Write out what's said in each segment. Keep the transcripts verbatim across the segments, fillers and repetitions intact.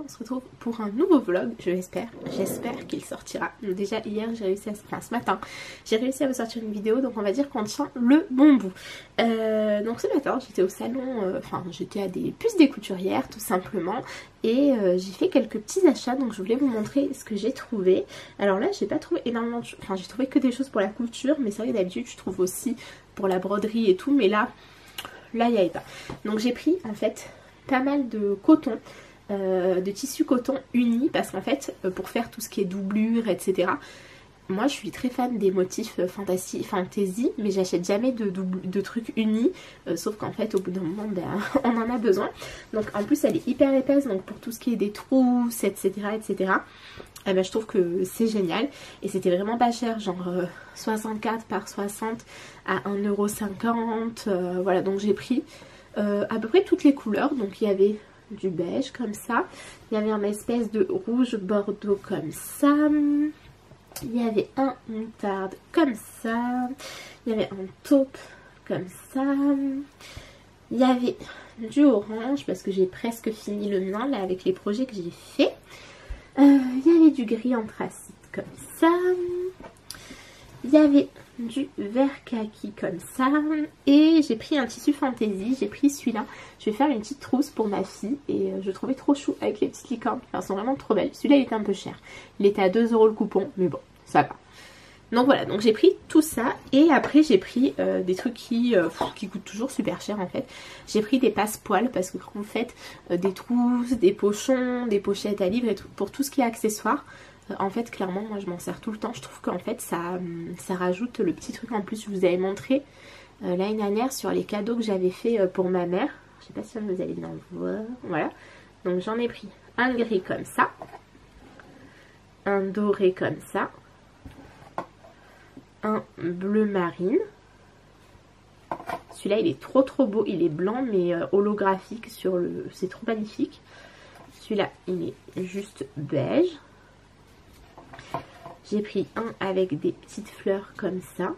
on se retrouve pour un nouveau vlog, je l'espère, j'espère qu'il sortira. Donc déjà hier j'ai réussi à, enfin ce matin, j'ai réussi à vous sortir une vidéo, donc on va dire qu'on tient le bon bout. Euh, donc ce matin j'étais au salon, euh, enfin j'étais à des puces des couturières tout simplement, et euh, j'ai fait quelques petits achats, donc je voulais vous montrer ce que j'ai trouvé. Alors là j'ai pas trouvé énormément de choses, enfin j'ai trouvé que des choses pour la couture, mais c'est vrai que d'habitude je trouve aussi pour la broderie et tout, mais là, là il n'y avait pas. Donc j'ai pris en fait pas mal de coton. Euh, de tissu coton uni parce qu'en fait euh, pour faire tout ce qui est doublure etc, moi je suis très fan des motifs euh, fantasy, fantasy mais j'achète jamais de, double, de trucs unis, euh, sauf qu'en fait au bout d'un moment ben, on en a besoin. Donc en plus elle est hyper épaisse, donc pour tout ce qui est des trousses etc etc, eh ben, je trouve que c'est génial et c'était vraiment pas cher, genre euh, soixante-quatre par soixante à un euro cinquante, euh, voilà. Donc j'ai pris euh, à peu près toutes les couleurs, donc il y avait du beige comme ça, il y avait un espèce de rouge bordeaux comme ça, il y avait un moutarde comme ça, il y avait un taupe comme ça, il y avait du orange parce que j'ai presque fini le mien là avec les projets que j'ai fait, euh, il y avait du gris anthracite comme ça, il y avait du vert kaki comme ça, et j'ai pris un tissu fantaisie, j'ai pris celui-là. Je vais faire une petite trousse pour ma fille et je le trouvais trop chou avec les petites licornes, elles sont vraiment trop belles. Celui-là il était un peu cher, il était à deux euros le coupon, mais bon ça va. Donc voilà, donc j'ai pris tout ça et après j'ai pris euh, des trucs qui, euh, qui coûtent toujours super cher en fait. J'ai pris des passepoils parce que quand vous faites euh, des trousses, des pochons, des pochettes à livres et tout, pour tout ce qui est accessoires, en fait clairement moi je m'en sers tout le temps. Je trouve qu'en fait ça, ça rajoute le petit truc en plus. Je vous avais montré euh, l'année dernière sur les cadeaux que j'avais fait euh, pour ma mère. Je sais pas si vous allez bien voir. Voilà, donc j'en ai pris un gris comme ça, un doré comme ça, un bleu marine. Celui-là il est trop trop beau, il est blanc mais euh, holographique sur le, c'est trop magnifique. Celui-là il est juste beige. J'ai pris un avec des petites fleurs comme ça,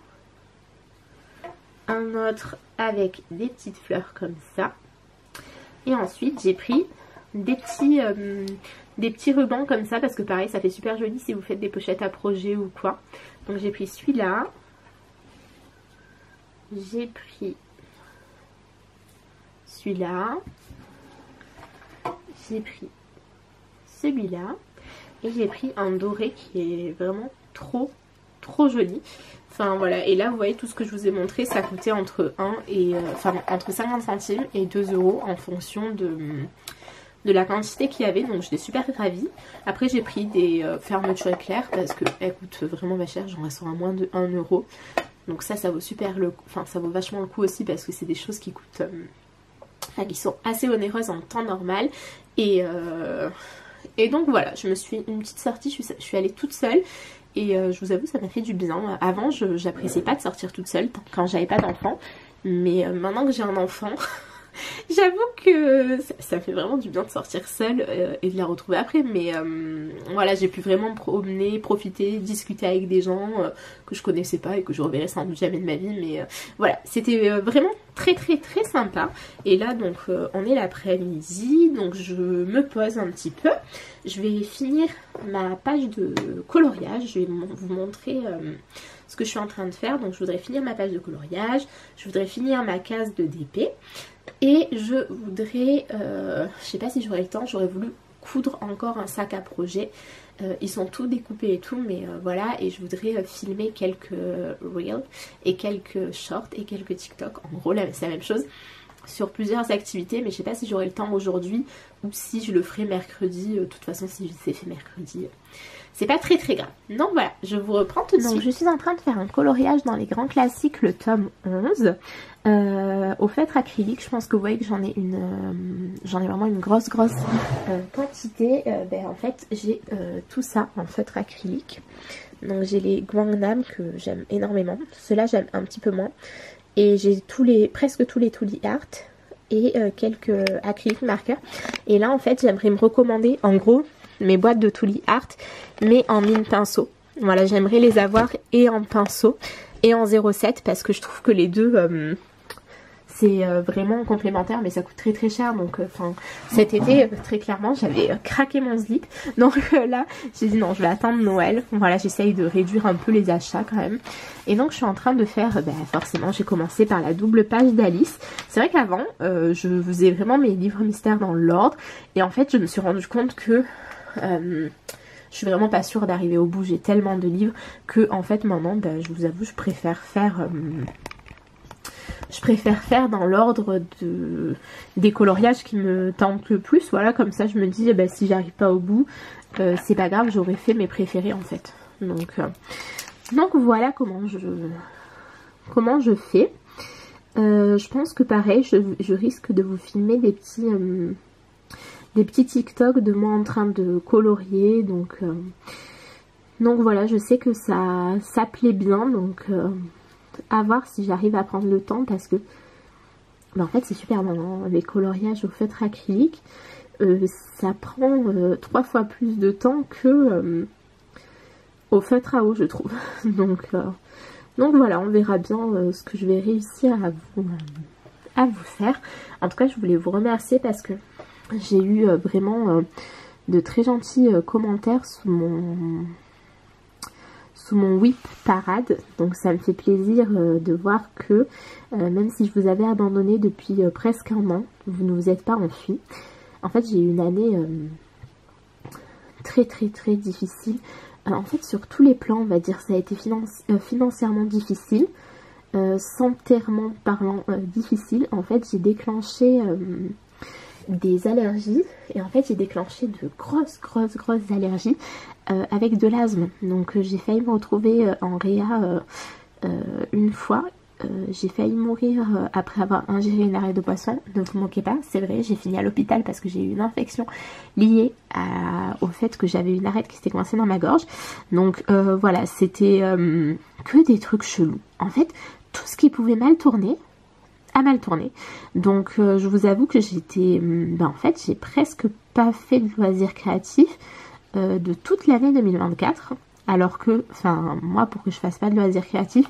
un autre avec des petites fleurs comme ça, et ensuite j'ai pris des petits, euh, des petits rubans comme ça parce que pareil ça fait super joli si vous faites des pochettes à projet ou quoi. Donc j'ai pris celui-là, j'ai pris celui-là, j'ai pris celui-là. Et j'ai pris un doré qui est vraiment trop trop joli. Enfin voilà, et là vous voyez tout ce que je vous ai montré, ça coûtait entre un et euh, enfin entre cinquante centimes et deux euros en fonction de, de la quantité qu'il y avait. Donc j'étais super ravie. Après j'ai pris des euh, fermetures éclairs parce qu'elles coûtent vraiment pas cher, j'en reste à moins de un euro. Donc ça ça vaut super le coup, enfin ça vaut vachement le coup aussi parce que c'est des choses qui coûtent, euh, enfin, qui sont assez onéreuses en temps normal. Et euh, Et donc voilà, je me suis une petite sortie, je suis, je suis allée toute seule et euh, je vous avoue ça m'a fait du bien. Avant je j'appréciais pas de sortir toute seule quand j'avais pas d'enfant, mais euh, maintenant que j'ai un enfant, j'avoue que ça, ça fait vraiment du bien de sortir seule euh, et de la retrouver après. Mais euh, voilà, j'ai pu vraiment me promener, profiter, discuter avec des gens euh, que je connaissais pas et que je reverrai sans doute jamais de ma vie. Mais euh, voilà, c'était euh, vraiment très très très sympa. Et là donc euh, on est l'après-midi, donc je me pose un petit peu. Je vais finir ma page de coloriage, je vais vous montrer euh, ce que je suis en train de faire. Donc je voudrais finir ma page de coloriage, je voudrais finir ma case de D P. Et je voudrais, euh, je sais pas si j'aurai le temps, j'aurais voulu coudre encore un sac à projet. Euh, ils sont tous découpés et tout, mais euh, voilà. Et je voudrais euh, filmer quelques euh, reels et quelques shorts et quelques TikTok. En gros, là, c'est la même chose sur plusieurs activités, mais je sais pas si j'aurai le temps aujourd'hui ou si je le ferai mercredi. Euh, de toute façon, si c'est fait mercredi, euh, c'est pas très très grave. Donc voilà, je vous reprends tout de suite. Donc je suis en train de faire un coloriage dans les grands classiques, le tome onze. Euh, au feutre acrylique, je pense que vous voyez que j'en ai une, euh, j'en ai vraiment une grosse grosse euh, quantité. Euh, ben, en fait j'ai euh, tout ça en feutre acrylique. Donc j'ai les Guangnam que j'aime énormément, ceux-là j'aime un petit peu moins. Et j'ai tous les, presque tous les Tooly Art et euh, quelques acryliques marqueurs. Et là en fait j'aimerais me recommander en gros mes boîtes de Tooly Art mais en mine pinceau. Voilà, j'aimerais les avoir et en pinceau et en zéro sept parce que je trouve que les deux... Euh, c'est euh, vraiment complémentaire, mais ça coûte très très cher. Donc enfin euh, cet été, euh, très clairement, j'avais euh, craqué mon slip. Donc euh, là, j'ai dit non, je vais attendre Noël. Voilà, j'essaye de réduire un peu les achats quand même. Et donc je suis en train de faire, euh, ben, forcément j'ai commencé par la double page d'Alice. C'est vrai qu'avant, euh, je faisais vraiment mes livres mystères dans l'ordre. Et en fait, je me suis rendu compte que... Euh, je suis vraiment pas sûre d'arriver au bout, j'ai tellement de livres que en fait maintenant, ben, je vous avoue, je préfère faire... Euh, je préfère faire dans l'ordre de des coloriages qui me tentent le plus. Voilà, comme ça je me dis, eh ben, si j'arrive pas au bout, euh, c'est pas grave, j'aurais fait mes préférés en fait. Donc, euh, donc voilà comment je, comment je fais. Euh, je pense que pareil, je, je risque de vous filmer des petits... Euh, des petits TikTok de moi en train de colorier, donc euh, donc voilà, je sais que ça ça plaît bien, donc euh, à voir si j'arrive à prendre le temps, parce que ben en fait c'est super bon, hein, les coloriages au feutre acrylique, euh, ça prend euh, trois fois plus de temps que euh, au feutre à eau, je trouve. donc euh, donc voilà, on verra bien euh, ce que je vais réussir à vous à vous faire. En tout cas, je voulais vous remercier parce que j'ai eu euh, vraiment euh, de très gentils euh, commentaires sous mon sous mon whip parade, donc ça me fait plaisir euh, de voir que euh, même si je vous avais abandonné depuis euh, presque un an, vous ne vous êtes pas enfui. En fait, j'ai eu une année euh, très très très difficile, euh, en fait sur tous les plans, on va dire. Ça a été finance euh, financièrement difficile, euh, sanitairement parlant euh, difficile. En fait, j'ai déclenché euh, des allergies, et en fait j'ai déclenché de grosses grosses grosses allergies euh, avec de l'asthme. Donc euh, j'ai failli me retrouver euh, en réa euh, euh, une fois. Euh, j'ai failli mourir euh, après avoir ingéré une arête de poisson. Ne vous moquez pas, c'est vrai, j'ai fini à l'hôpital parce que j'ai eu une infection liée à, au fait que j'avais une arête qui s'était coincée dans ma gorge. Donc euh, voilà, c'était euh, que des trucs chelous. En fait, tout ce qui pouvait mal tourner a mal tourné. Donc euh, je vous avoue que j'étais... Ben, en fait, j'ai presque pas fait de loisirs créatifs euh, de toute l'année deux mille vingt-quatre. Alors que, enfin, moi, pour que je fasse pas de loisirs créatifs,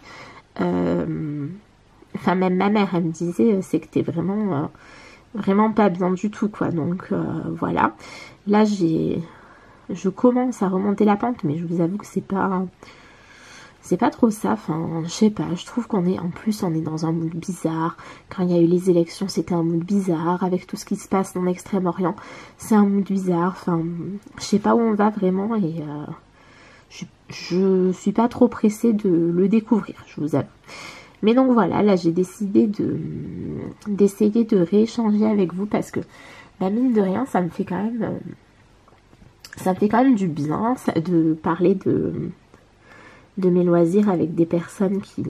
euh, enfin, même ma mère, elle me disait, c'est que t'es vraiment, euh, vraiment pas bien du tout, quoi. Donc euh, voilà. Là, j'ai... Je commence à remonter la pente, mais je vous avoue que c'est pas... C'est pas trop ça, enfin, je sais pas, je trouve qu'on est, en plus, on est dans un mood bizarre. Quand il y a eu les élections, c'était un mood bizarre, avec tout ce qui se passe dans l'Extrême-Orient, c'est un mood bizarre, enfin, je sais pas où on va vraiment, et euh, je, je suis pas trop pressée de le découvrir, je vous avoue. Mais donc voilà, là j'ai décidé de d'essayer de rééchanger avec vous, parce que, bah, mine de rien, ça me fait quand même, ça me fait quand même du bien de parler de... de mes loisirs avec des personnes qui,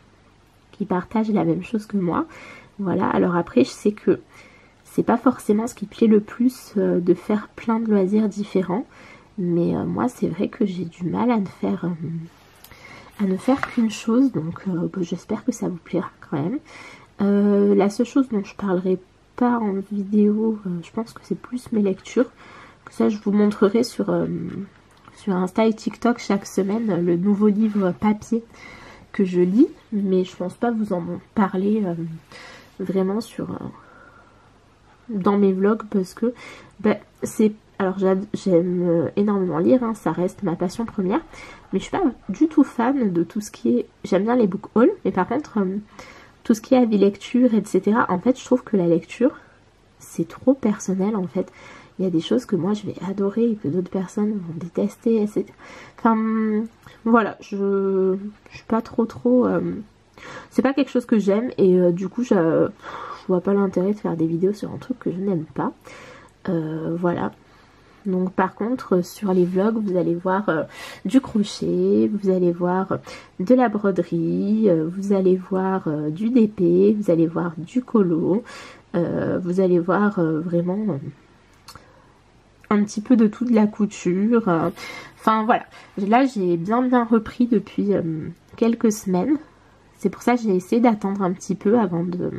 qui partagent la même chose que moi. Voilà, alors après je sais que c'est pas forcément ce qui plaît le plus euh, de faire plein de loisirs différents, mais euh, moi c'est vrai que j'ai du mal à ne faire euh, à ne faire qu'une chose, donc euh, bah, j'espère que ça vous plaira quand même. Euh, la seule chose dont je parlerai pas en vidéo, euh, je pense que c'est plus mes lectures, que ça je vous montrerai sur... Euh, sur Insta et TikTok chaque semaine le nouveau livre papier que je lis, mais je pense pas vous en parler euh, vraiment sur euh, dans mes vlogs, parce que bah, c'est... Alors j'aime énormément lire, hein, ça reste ma passion première, mais je suis pas du tout fan de tout ce qui est... J'aime bien les book hauls, mais par contre euh, tout ce qui est avis lecture, et cetera. En fait je trouve que la lecture c'est trop personnel en fait. Il y a des choses que moi je vais adorer et que d'autres personnes vont détester, et cetera. Enfin, voilà, je, je suis pas trop trop... Euh, c'est pas quelque chose que j'aime, et euh, du coup, je, je vois pas l'intérêt de faire des vidéos sur un truc que je n'aime pas. Euh, voilà. Donc par contre, sur les vlogs, vous allez voir euh, du crochet, vous allez voir de la broderie, euh, vous allez voir euh, du D P, vous allez voir du colo, euh, vous allez voir euh, vraiment... Euh, un petit peu de tout, de la couture, euh, enfin voilà, là j'ai bien bien repris depuis euh, quelques semaines, c'est pour ça que j'ai essayé d'attendre un petit peu avant de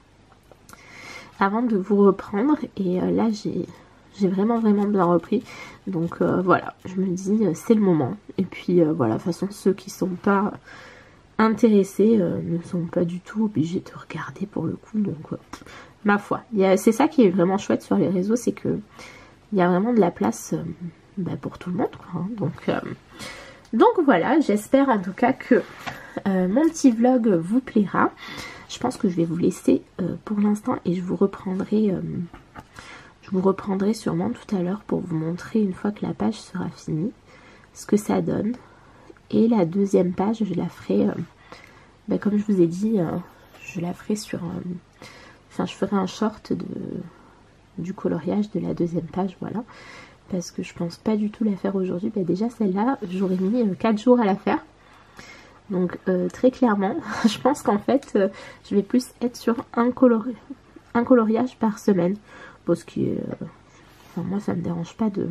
avant de vous reprendre, et euh, là j'ai j'ai vraiment vraiment bien repris, donc euh, voilà, je me dis euh, c'est le moment, et puis euh, voilà, de toute façon ceux qui sont pas intéressés euh, ne sont pas du tout obligés de regarder pour le coup. Donc, euh, ma foi, c'est ça qui est vraiment chouette sur les réseaux, c'est que il y a vraiment de la place euh, bah, pour tout le monde, quoi, hein. Donc, euh, donc voilà, j'espère en tout cas que euh, mon petit vlog vous plaira. Je pense que je vais vous laisser euh, pour l'instant et je vous reprendrai euh, je vous reprendrai sûrement tout à l'heure pour vous montrer une fois que la page sera finie ce que ça donne. Et la deuxième page, je la ferai euh, bah, comme je vous ai dit, euh, je la ferai sur euh, enfin je ferai un short de du coloriage de la deuxième page, voilà, parce que je pense pas du tout la faire aujourd'hui. Bah, déjà celle-là j'aurais mis euh, quatre jours à la faire, donc euh, très clairement je pense qu'en fait euh, je vais plus être sur un, colori un coloriage par semaine, parce que euh, enfin, moi ça me dérange pas de,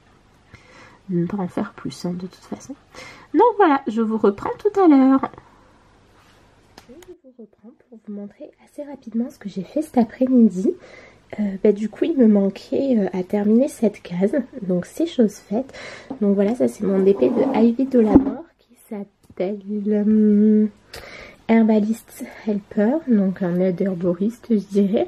de ne pas en faire plus, hein, de toute façon. Donc voilà, je vous reprends tout à l'heure. Je vous reprends pour vous montrer assez rapidement ce que j'ai fait cet après-midi. Euh, bah, du coup il me manquait euh, à terminer cette case, donc c'est chose faite. Donc voilà, ça c'est mon D P de Ivy de la Mort qui s'appelle euh, Herbalist Helper, donc un aide herboriste je dirais,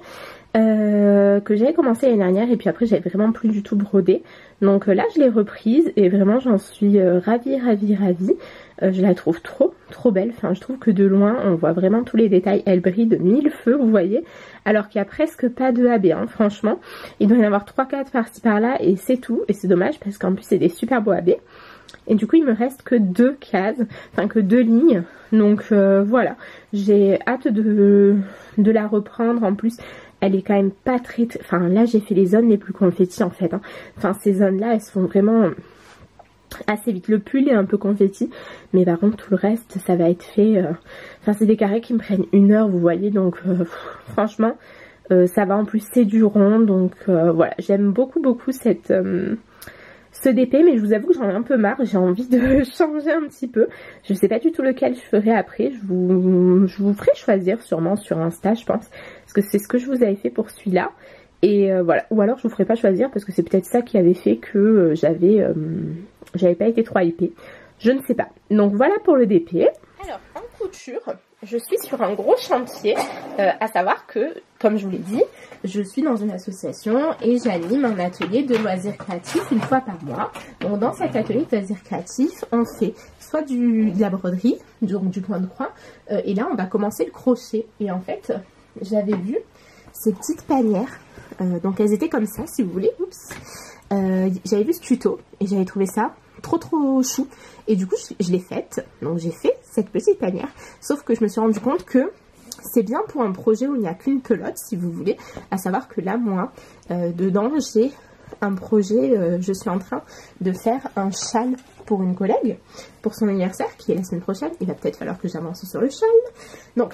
euh, que j'avais commencé l'année dernière et puis après j'avais vraiment plus du tout brodé. Donc euh, là je l'ai reprise et vraiment j'en suis euh, ravie, ravie, ravie. Euh, je la trouve trop, trop belle. Enfin, je trouve que de loin, on voit vraiment tous les détails. Elle brille de mille feux, vous voyez. Alors qu'il n'y a presque pas de A B, hein, franchement. Il doit y en avoir trois quatre par-ci par-là et c'est tout. Et c'est dommage parce qu'en plus, c'est des super beaux A B. Et du coup, il me reste que deux cases, enfin que deux lignes. Donc euh, voilà, j'ai hâte de, de la reprendre. En plus, elle est quand même pas très... Enfin là, j'ai fait les zones les plus confettis en fait, hein. Enfin, ces zones-là, elles sont vraiment... assez vite. Le pull est un peu confetti, mais par contre tout le reste ça va être fait, euh... enfin c'est des carrés qui me prennent une heure, vous voyez, donc euh, pff, franchement euh, ça va. En plus c'est du rond, donc euh, voilà, j'aime beaucoup beaucoup cette euh, ce D P, mais je vous avoue que j'en ai un peu marre, j'ai envie de changer un petit peu. Je sais pas du tout lequel je ferai après, je vous, je vous ferai choisir sûrement sur Insta je pense, parce que c'est ce que je vous avais fait pour celui-là. Et euh, voilà, ou alors je vous ferai pas choisir parce que c'est peut-être ça qui avait fait que euh, j'avais euh, j'avais pas été trop hypée, je ne sais pas. Donc voilà pour le D P. Alors en couture, je suis sur un gros chantier, euh, à savoir que, comme je vous l'ai dit, je suis dans une association et j'anime un atelier de loisirs créatifs une fois par mois. Donc dans cet atelier de loisirs créatifs, on fait soit du, de la broderie, donc du point de croix, euh, et là on va commencer le crochet. Et en fait, j'avais vu ces petites panières. Euh, donc elles étaient comme ça si vous voulez. Oups. Euh, j'avais vu ce tuto et j'avais trouvé ça trop trop chou. Et du coup je, je l'ai faite. Donc j'ai fait cette petite panière. Sauf que je me suis rendu compte que c'est bien pour un projet où il n'y a qu'une pelote si vous voulez. À savoir que là moi, euh, dedans j'ai un projet. Euh, je suis en train de faire un châle pour une collègue. Pour son anniversaire qui est la semaine prochaine. Il va peut-être falloir que j'avance sur le châle. Donc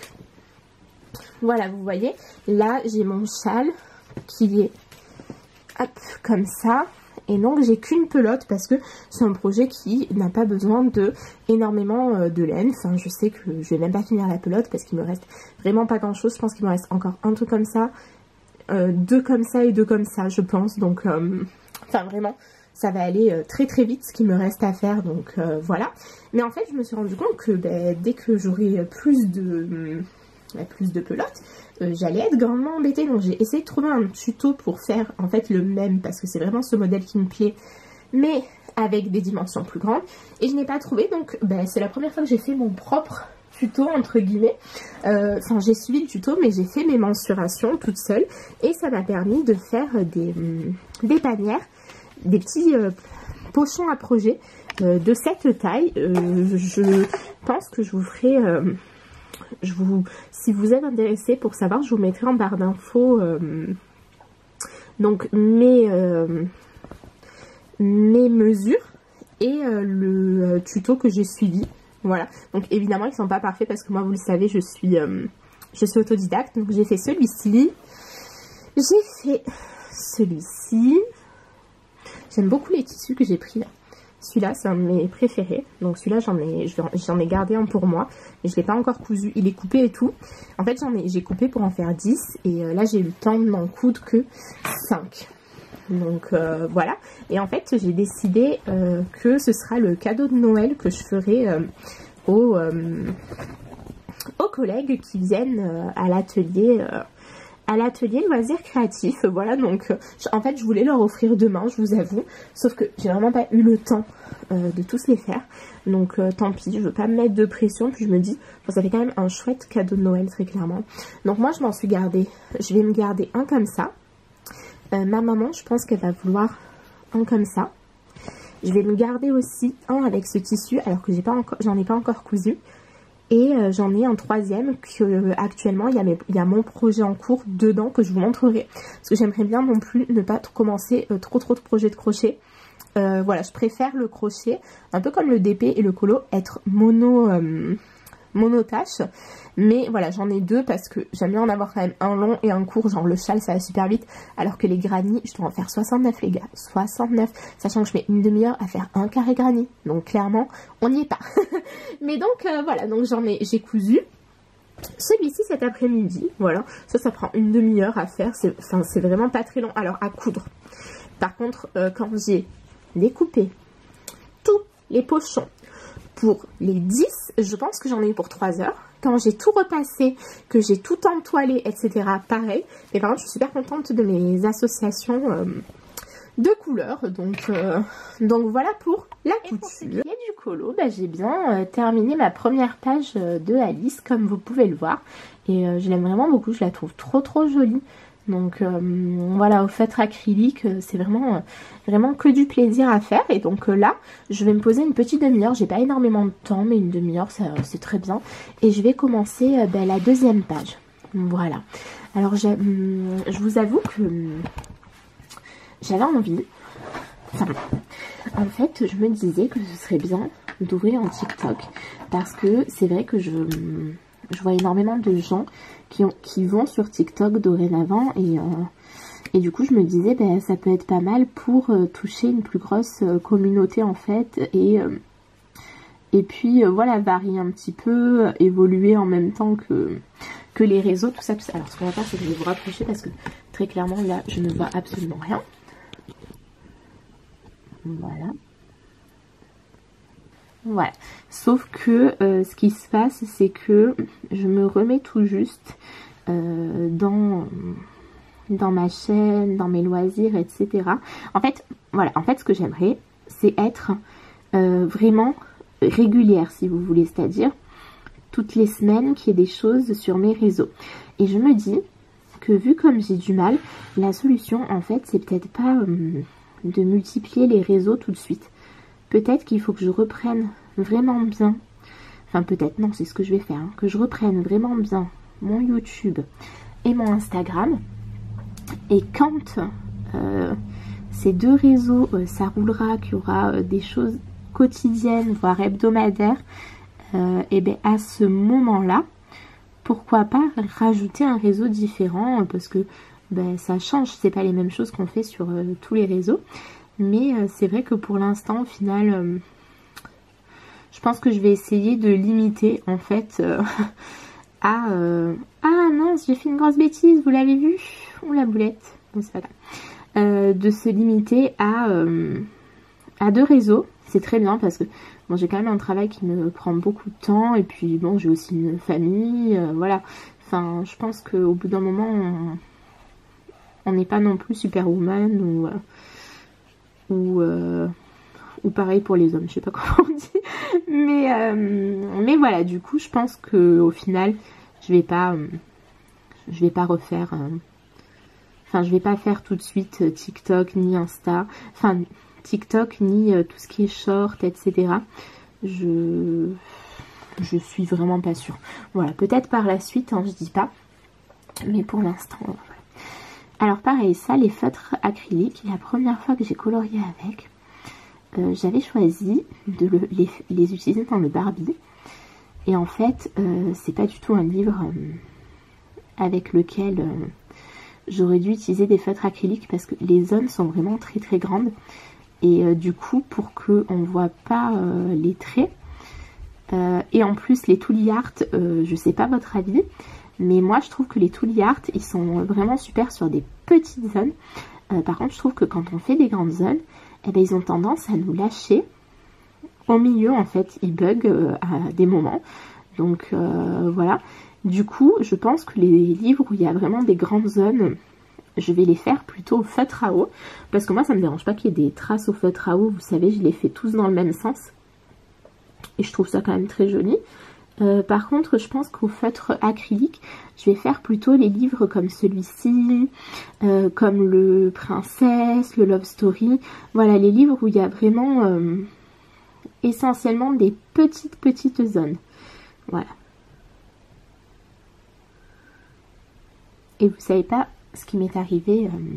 voilà, vous voyez. Là j'ai mon châle qui est hop, comme ça, et donc j'ai qu'une pelote parce que c'est un projet qui n'a pas besoin de énormément euh, de laine. Enfin je sais que je vais même pas finir la pelote parce qu'il me reste vraiment pas grand chose. Je pense qu'il me reste encore un truc comme ça, euh, deux comme ça et deux comme ça je pense. Donc euh, enfin vraiment ça va aller euh, très très vite ce qu'il me reste à faire, donc euh, voilà. Mais en fait je me suis rendu compte que bah, dès que j'aurai plus de... plus de pelotes, euh, j'allais être grandement embêtée. Donc j'ai essayé de trouver un tuto pour faire en fait le même, parce que c'est vraiment ce modèle qui me plaît, mais avec des dimensions plus grandes, et je n'ai pas trouvé. Donc ben, c'est la première fois que j'ai fait mon propre tuto entre guillemets. Euh, enfin j'ai suivi le tuto, mais j'ai fait mes mensurations toute seule, et ça m'a permis de faire des, des panières, des petits euh, pochons à projet euh, de cette taille. Euh, je pense que je vous ferai... Euh, Je vous, si vous êtes intéressé pour savoir, je vous mettrai en barre d'infos euh, donc mes, euh, mes mesures et euh, le tuto que j'ai suivi. Voilà, donc évidemment ils sont pas parfaits parce que moi vous le savez, je suis euh, je suis autodidacte. Donc j'ai fait celui-ci, j'ai fait celui-ci. J'aime beaucoup les tissus que j'ai pris là. Celui-là, c'est un de mes préférés. Donc celui-là, j'en ai, j'en ai gardé un pour moi. Mais je ne l'ai pas encore cousu. Il est coupé et tout. En fait, j'en ai, j'ai coupé pour en faire dix. Et euh, là, j'ai eu le temps de n'en coudre que cinq. Donc euh, voilà. Et en fait, j'ai décidé euh, que ce sera le cadeau de Noël que je ferai euh, aux, euh, aux collègues qui viennent euh, à l'atelier euh, à l'atelier loisirs créatifs. Voilà, donc euh, en fait je voulais leur offrir demain, je vous avoue, sauf que j'ai vraiment pas eu le temps euh, de tous les faire, donc euh, tant pis, je veux pas me mettre de pression, puis je me dis bon, ça fait quand même un chouette cadeau de Noël très clairement. Donc moi je m'en suis gardé, je vais me garder un comme ça, euh, ma maman je pense qu'elle va vouloir un comme ça, je vais me garder aussi un avec ce tissu alors que j'ai pas encore, j'en ai pas encore cousu. Et euh, j'en ai un troisième que euh, actuellement il y, a mes, il y a mon projet en cours dedans que je vous montrerai. Parce que j'aimerais bien non plus ne pas commencer euh, trop trop de projets de crochet. Euh, voilà, je préfère le crochet, un peu comme le D P et le colo, être mono, euh, monotâche. Mais voilà, j'en ai deux parce que j'aime bien en avoir quand même un long et un court. Genre le châle ça va super vite. Alors que les granny, je dois en faire soixante-neuf les gars. soixante-neuf. Sachant que je mets une demi-heure à faire un carré granny. Donc clairement, on n'y est pas. Mais donc euh, voilà, donc j'en ai, j'ai cousu. Celui-ci cet après-midi, voilà. Ça, ça prend une demi-heure à faire. C'est enfin, c'est vraiment pas très long. Alors à coudre. Par contre, euh, quand j'ai découpé tous les pochons pour les dix, je pense que j'en ai eu pour trois heures. Quand j'ai tout repassé, que j'ai tout entoilé, et cetera, pareil. Mais par contre, je suis super contente de mes associations euh, de couleurs. Donc, euh, donc voilà pour la couture. Et pour ce qui est du colo, bah, j'ai bien euh, terminé ma première page euh, de Alice, comme vous pouvez le voir. Et euh, je l'aime vraiment beaucoup, je la trouve trop trop jolie. Donc euh, voilà, au feutre acrylique, euh, c'est vraiment, euh, vraiment que du plaisir à faire. Et donc euh, là, je vais me poser une petite demi-heure. J'ai pas énormément de temps, mais une demi-heure, c'est très bien. Et je vais commencer euh, ben, la deuxième page. Voilà. Alors, hum, je vous avoue que hum, j'avais envie. Enfin, en fait, je me disais que ce serait bien d'ouvrir un TikTok. Parce que c'est vrai que je... Hum, je vois énormément de gens qui, ont, qui vont sur TikTok dorénavant et, euh, et du coup je me disais ben, ça peut être pas mal pour euh, toucher une plus grosse euh, communauté en fait et, euh, et puis euh, voilà, varier un petit peu, euh, évoluer en même temps que, que les réseaux, tout ça, tout ça. Alors ce qu'on va faire c'est que je vais vous rapprocher parce que très clairement là je ne vois absolument rien. Voilà. Voilà, sauf que euh, ce qui se passe, c'est que je me remets tout juste euh, dans, dans ma chaîne, dans mes loisirs, et cetera. En fait, voilà, en fait, ce que j'aimerais, c'est être euh, vraiment régulière, si vous voulez, c'est-à-dire toutes les semaines qu'il y ait des choses sur mes réseaux. Et je me dis que vu comme j'ai du mal, la solution, en fait, c'est peut-être pas euh, de multiplier les réseaux tout de suite. Peut-être qu'il faut que je reprenne vraiment bien, enfin peut-être non, c'est ce que je vais faire, hein, que je reprenne vraiment bien mon YouTube et mon Instagram. Et quand euh, ces deux réseaux, euh, ça roulera, qu'il y aura euh, des choses quotidiennes, voire hebdomadaires, euh, et bien à ce moment-là, pourquoi pas rajouter un réseau différent, euh, parce que ben, ça change, c'est pas les mêmes choses qu'on fait sur euh, tous les réseaux. Mais euh, c'est vrai que pour l'instant, au final, euh, je pense que je vais essayer de limiter, en fait, euh, à... Euh... Ah mince, j'ai fait une grosse bêtise, vous l'avez vu? Ou la boulette, bon, c'est pas grave. Euh, de se limiter à, euh, à deux réseaux. C'est très bien parce que bon, j'ai quand même un travail qui me prend beaucoup de temps. Et puis, bon, j'ai aussi une famille, euh, voilà. Enfin, je pense qu'au bout d'un moment, on n'est pas non plus superwoman ou... Euh, Ou, euh, ou pareil pour les hommes, je sais pas comment on dit. Mais, euh, mais voilà, du coup, je pense que au final, je vais pas, euh, je vais pas refaire. Euh, enfin, je vais pas faire tout de suite euh, TikTok ni Insta. Enfin, TikTok ni euh, tout ce qui est short, et cetera. Je, je suis vraiment pas sûre. Voilà, peut-être par la suite, hein, je dis pas. Mais pour l'instant, voilà. Alors pareil, ça, les feutres acryliques, la première fois que j'ai colorié avec, euh, j'avais choisi de le, les, les utiliser dans le Barbie. Et en fait, euh, c'est pas du tout un livre euh, avec lequel euh, j'aurais dû utiliser des feutres acryliques parce que les zones sont vraiment très très grandes. Et euh, du coup, pour qu'on ne voit pas euh, les traits, euh, et en plus les Tooly Art, euh, je sais pas votre avis, mais moi je trouve que les Tooly Art, ils sont vraiment super sur des petites zones. Euh, par contre, je trouve que quand on fait des grandes zones, eh ben, ils ont tendance à nous lâcher au milieu en fait il bug euh, à des moments. Donc euh, voilà. Du coup je pense que les livres où il y a vraiment des grandes zones, je vais les faire plutôt au feutre à eau. Parce que moi ça me dérange pas qu'il y ait des traces au feutre à eau. Vous savez, je les fais tous dans le même sens. Et je trouve ça quand même très joli. Euh, par contre, je pense qu'au feutre acrylique, je vais faire plutôt les livres comme celui-ci, euh, comme le Princesse, le Love Story. Voilà, les livres où il y a vraiment euh, essentiellement des petites petites zones. Voilà. Et vous savez pas ce qui m'est arrivé euh,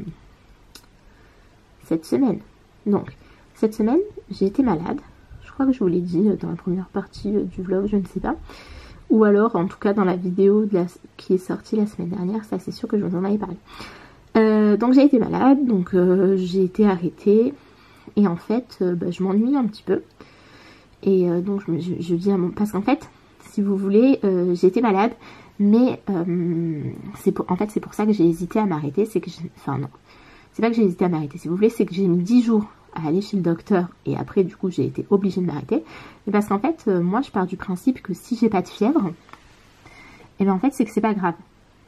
cette semaine. Donc, cette semaine, j'ai été malade. Je crois que je vous l'ai dit dans la première partie du vlog, je ne sais pas. Ou alors, en tout cas, dans la vidéo de la, qui est sortie la semaine dernière, ça c'est sûr que je vous en avais parlé. Euh, donc j'ai été malade, donc euh, j'ai été arrêtée. Et en fait, euh, bah, je m'ennuie un petit peu. Et euh, donc je, me, je, je dis à mon... Parce qu'en fait, si vous voulez, euh, j'ai été malade. Mais euh, c'est pour... en fait, c'est pour ça que j'ai hésité à m'arrêter. C'est que... Je... Enfin non, c'est pas que j'ai hésité à m'arrêter. Si vous voulez, c'est que j'ai mis dix jours à aller chez le docteur et après du coup j'ai été obligée de m'arrêter. Et parce qu'en fait euh, moi je pars du principe que si j'ai pas de fièvre, et bien en fait c'est que c'est pas grave.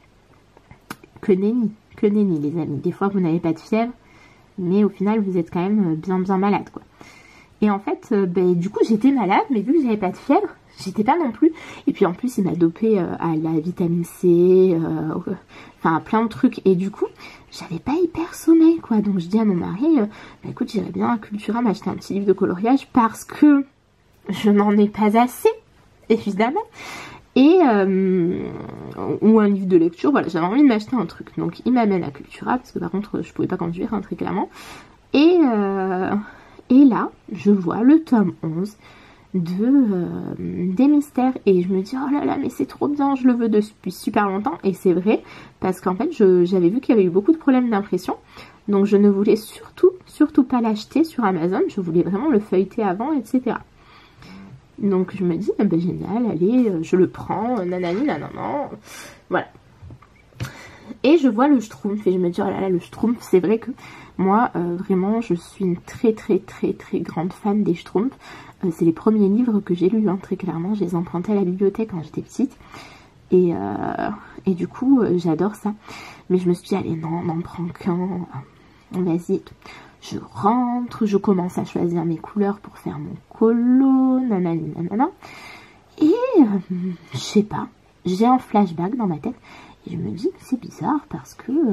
Que nenni, que nenni les amis. Des fois vous n'avez pas de fièvre, mais au final vous êtes quand même bien bien malade quoi. Et en fait euh, ben, du coup j'étais malade, mais vu que j'avais pas de fièvre, j'étais pas non plus. Et puis en plus il m'a dopé euh, à la vitamine C, euh, enfin à plein de trucs. Et du coup j'avais pas hyper sommeil quoi. Donc je dis à mon mari, euh, bah écoute j'irais bien à Cultura m'acheter un petit livre de coloriage parce que je n'en ai pas assez, évidemment. Et euh, ou un livre de lecture, voilà, j'avais envie de m'acheter un truc. Donc il m'amène à Cultura, parce que par contre je pouvais pas conduire hein, très clairement. Et, euh, et là, je vois le tome onze de euh, des mystères et je me dis oh là là mais c'est trop bien, je le veux depuis super longtemps. Et c'est vrai parce qu'en fait j'avais vu qu'il y avait eu beaucoup de problèmes d'impression, donc je ne voulais surtout surtout pas l'acheter sur Amazon, je voulais vraiment le feuilleter avant, etc. Donc je me dis eh ben génial, allez je le prends, nanani nanana, voilà. Et je vois le Schtroumpf et je me dis oh là là le Schtroumpf, c'est vrai que moi euh, vraiment je suis une très très très très grande fan des Schtroumpfs. Euh, c'est les premiers livres que j'ai lus, hein, très clairement. Je les empruntais à la bibliothèque quand j'étais petite. Et, euh, et du coup, euh, j'adore ça. Mais je me suis dit, allez, non, n'en prends qu'un. Vas-y. Je rentre, je commence à choisir mes couleurs pour faire mon colo, nanani, nanana. Et, euh, je sais pas, j'ai un flashback dans ma tête. Et je me dis, c'est bizarre parce que... Euh...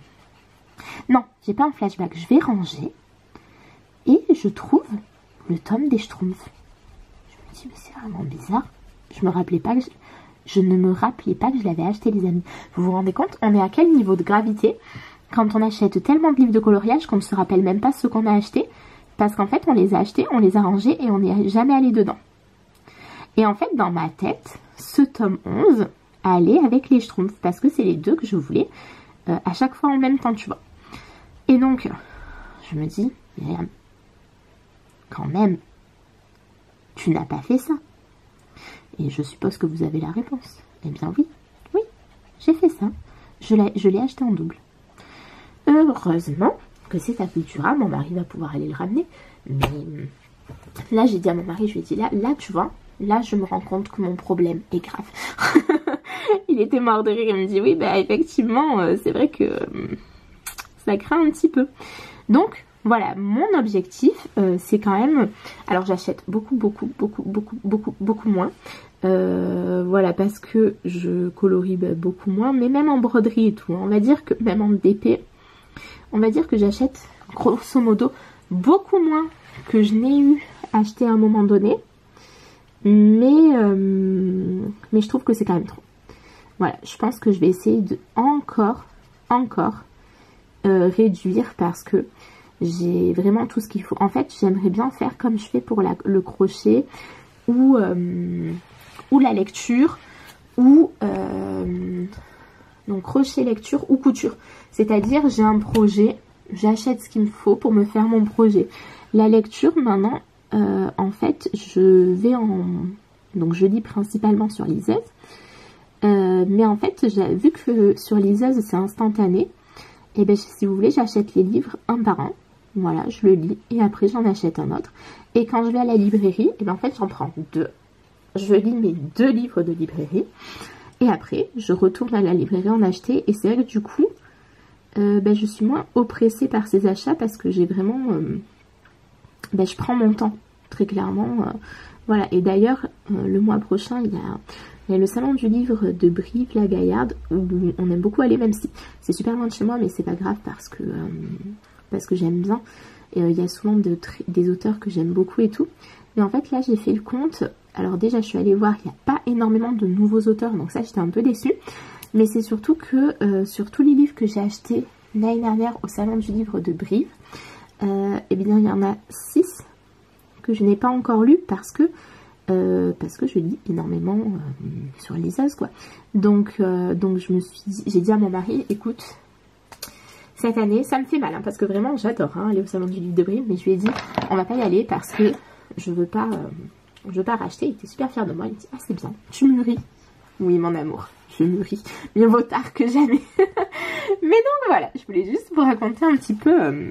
Non, j'ai pas un flashback. Je vais ranger. Et je trouve... le tome des Schtroumpfs. Je me dis mais c'est vraiment bizarre. Je me rappelais pas que je, je ne me rappelais pas que je l'avais acheté les amis. Vous vous rendez compte, on est à quel niveau de gravité quand on achète tellement de livres de coloriage qu'on ne se rappelle même pas ce qu'on a acheté, parce qu'en fait on les a achetés, on les a rangés et on n'est jamais allé dedans. Et en fait dans ma tête, ce tome onze allait avec les Schtroumpfs parce que c'est les deux que je voulais euh, à chaque fois en même temps, tu vois. Et donc je me dis Myriam, quand même, tu n'as pas fait ça. Et je suppose que vous avez la réponse. Eh bien oui, oui, j'ai fait ça. Je l'ai acheté en double. Heureusement que c'est à Cultura, mon mari va pouvoir aller le ramener. Mais là, j'ai dit à mon mari, je lui ai dit, là, là, tu vois, là, je me rends compte que mon problème est grave. Il était mort de rire, il me dit, oui, bah effectivement, euh, c'est vrai que euh, ça craint un petit peu. Donc, voilà, mon objectif, euh, c'est quand même... Alors, j'achète beaucoup, beaucoup, beaucoup, beaucoup, beaucoup, beaucoup moins. Euh, voilà, parce que je colorie bah, beaucoup moins. Mais même en broderie et tout, hein, on va dire que... Même en D P, on va dire que j'achète, grosso modo, beaucoup moins que je n'ai eu acheté à un moment donné. Mais, euh, mais je trouve que c'est quand même trop. Voilà, je pense que je vais essayer de encore, encore euh, réduire parce que... j'ai vraiment tout ce qu'il faut. En fait, j'aimerais bien faire comme je fais pour la, le crochet ou, euh, ou la lecture ou euh, donc crochet, lecture ou couture. C'est-à-dire, j'ai un projet, j'achète ce qu'il me faut pour me faire mon projet. La lecture, maintenant, euh, en fait, je vais en... Donc, je lis principalement sur liseuse. Euh, mais en fait, vu que sur liseuse, c'est instantané, et bien, si vous voulez, j'achète les livres un par un. voilà, je le lis et après j'en achète un autre. Et quand je vais à la librairie, et ben en fait j'en prends deux. Je lis mes deux livres de librairie et après je retourne à la librairie en acheter. Et c'est vrai que du coup, euh, ben, je suis moins oppressée par ces achats parce que j'ai vraiment... Euh, ben, je prends mon temps, très clairement. Euh, voilà, et d'ailleurs, euh, le mois prochain, il y a... Il y a le salon du livre de Brive-la-Gaillarde où on aime beaucoup aller, même si c'est super loin de chez moi, mais c'est pas grave parce que, euh, parce que j'aime bien. Et euh, il y a souvent de, des auteurs que j'aime beaucoup et tout. Mais en fait là j'ai fait le compte. Alors déjà je suis allée voir, il n'y a pas énormément de nouveaux auteurs, donc ça j'étais un peu déçue. Mais c'est surtout que euh, sur tous les livres que j'ai achetés l'année dernière au salon du livre de Brive, euh, eh bien il y en a six que je n'ai pas encore lus parce que Euh, parce que je lis énormément euh, sur liseuse quoi. Donc, euh, donc je me suis j'ai dit à mon mari, écoute, cette année, ça me fait mal, hein, parce que vraiment j'adore hein, aller au salon du livre de Brive, mais je lui ai dit, on va pas y aller parce que je veux pas, euh, je veux pas racheter. Il était super fier de moi, il me dit, ah c'est bien, tu mûris. Oui mon amour, je mûris, mieux vaut tard que jamais. Mais donc voilà, je voulais juste vous raconter un petit peu, euh,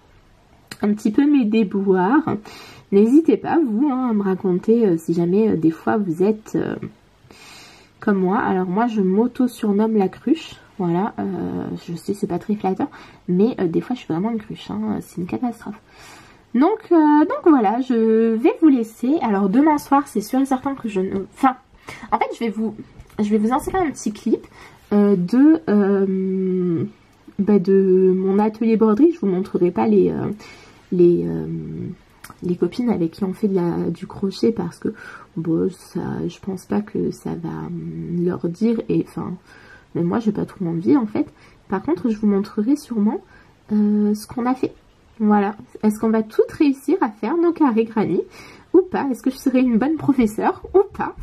un petit peu mes déboires. N'hésitez pas, vous, hein, à me raconter euh, si jamais euh, des fois vous êtes euh, comme moi. Alors moi, je m'auto-surnomme la cruche. Voilà, euh, je sais, c'est pas très flatteur. Mais euh, des fois, je suis vraiment une cruche. Hein, c'est une catastrophe. Donc, euh, donc voilà, je vais vous laisser. Alors demain soir, c'est sûr et certain que je ne... Enfin, en fait, je vais vous, je vais vous insérer un petit clip euh, de... Euh, bah, de mon atelier broderie. Je vous montrerai pas les... Euh, les euh, les copines avec qui on fait de la, du crochet parce que bon, ça, je pense pas que ça va leur dire, et enfin mais moi j'ai pas trop envie en fait. Par contre je vous montrerai sûrement euh, ce qu'on a fait. Voilà, est-ce qu'on va toutes réussir à faire nos carrés granny ou pas, est-ce que je serai une bonne professeure ou pas,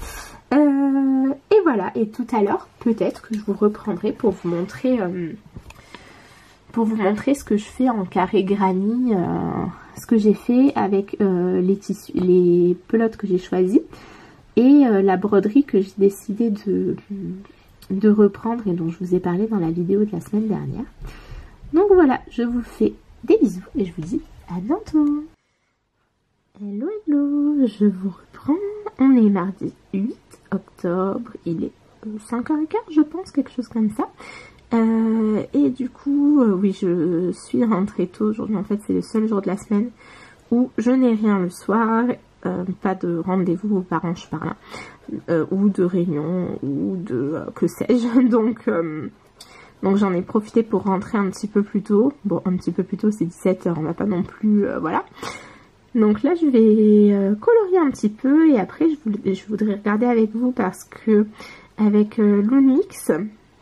euh, et voilà. Et tout à l'heure peut-être que je vous reprendrai pour vous montrer euh, pour vous montrer ce que je fais en carré granny, euh, ce que j'ai fait avec euh, les tissus, les pelotes que j'ai choisies et euh, la broderie que j'ai décidé de, de reprendre et dont je vous ai parlé dans la vidéo de la semaine dernière. Donc voilà, je vous fais des bisous et je vous dis à bientôt. Hello hello, je vous reprends. On est mardi huit octobre, il est cinq heures quinze je pense, quelque chose comme ça. Euh, et du coup, euh, oui, je suis rentrée tôt aujourd'hui. En fait, c'est le seul jour de la semaine où je n'ai rien le soir. Euh, pas de rendez-vous aux parents, je parle. Euh, ou de réunion, ou de... Euh, que sais-je. Donc, euh, donc j'en ai profité pour rentrer un petit peu plus tôt. Bon, un petit peu plus tôt, c'est dix-sept heures. On va pas non plus... Euh, voilà. Donc là, je vais euh, colorier un petit peu. Et après, je, voulais, je voudrais regarder avec vous parce que... Avec euh, Lunix...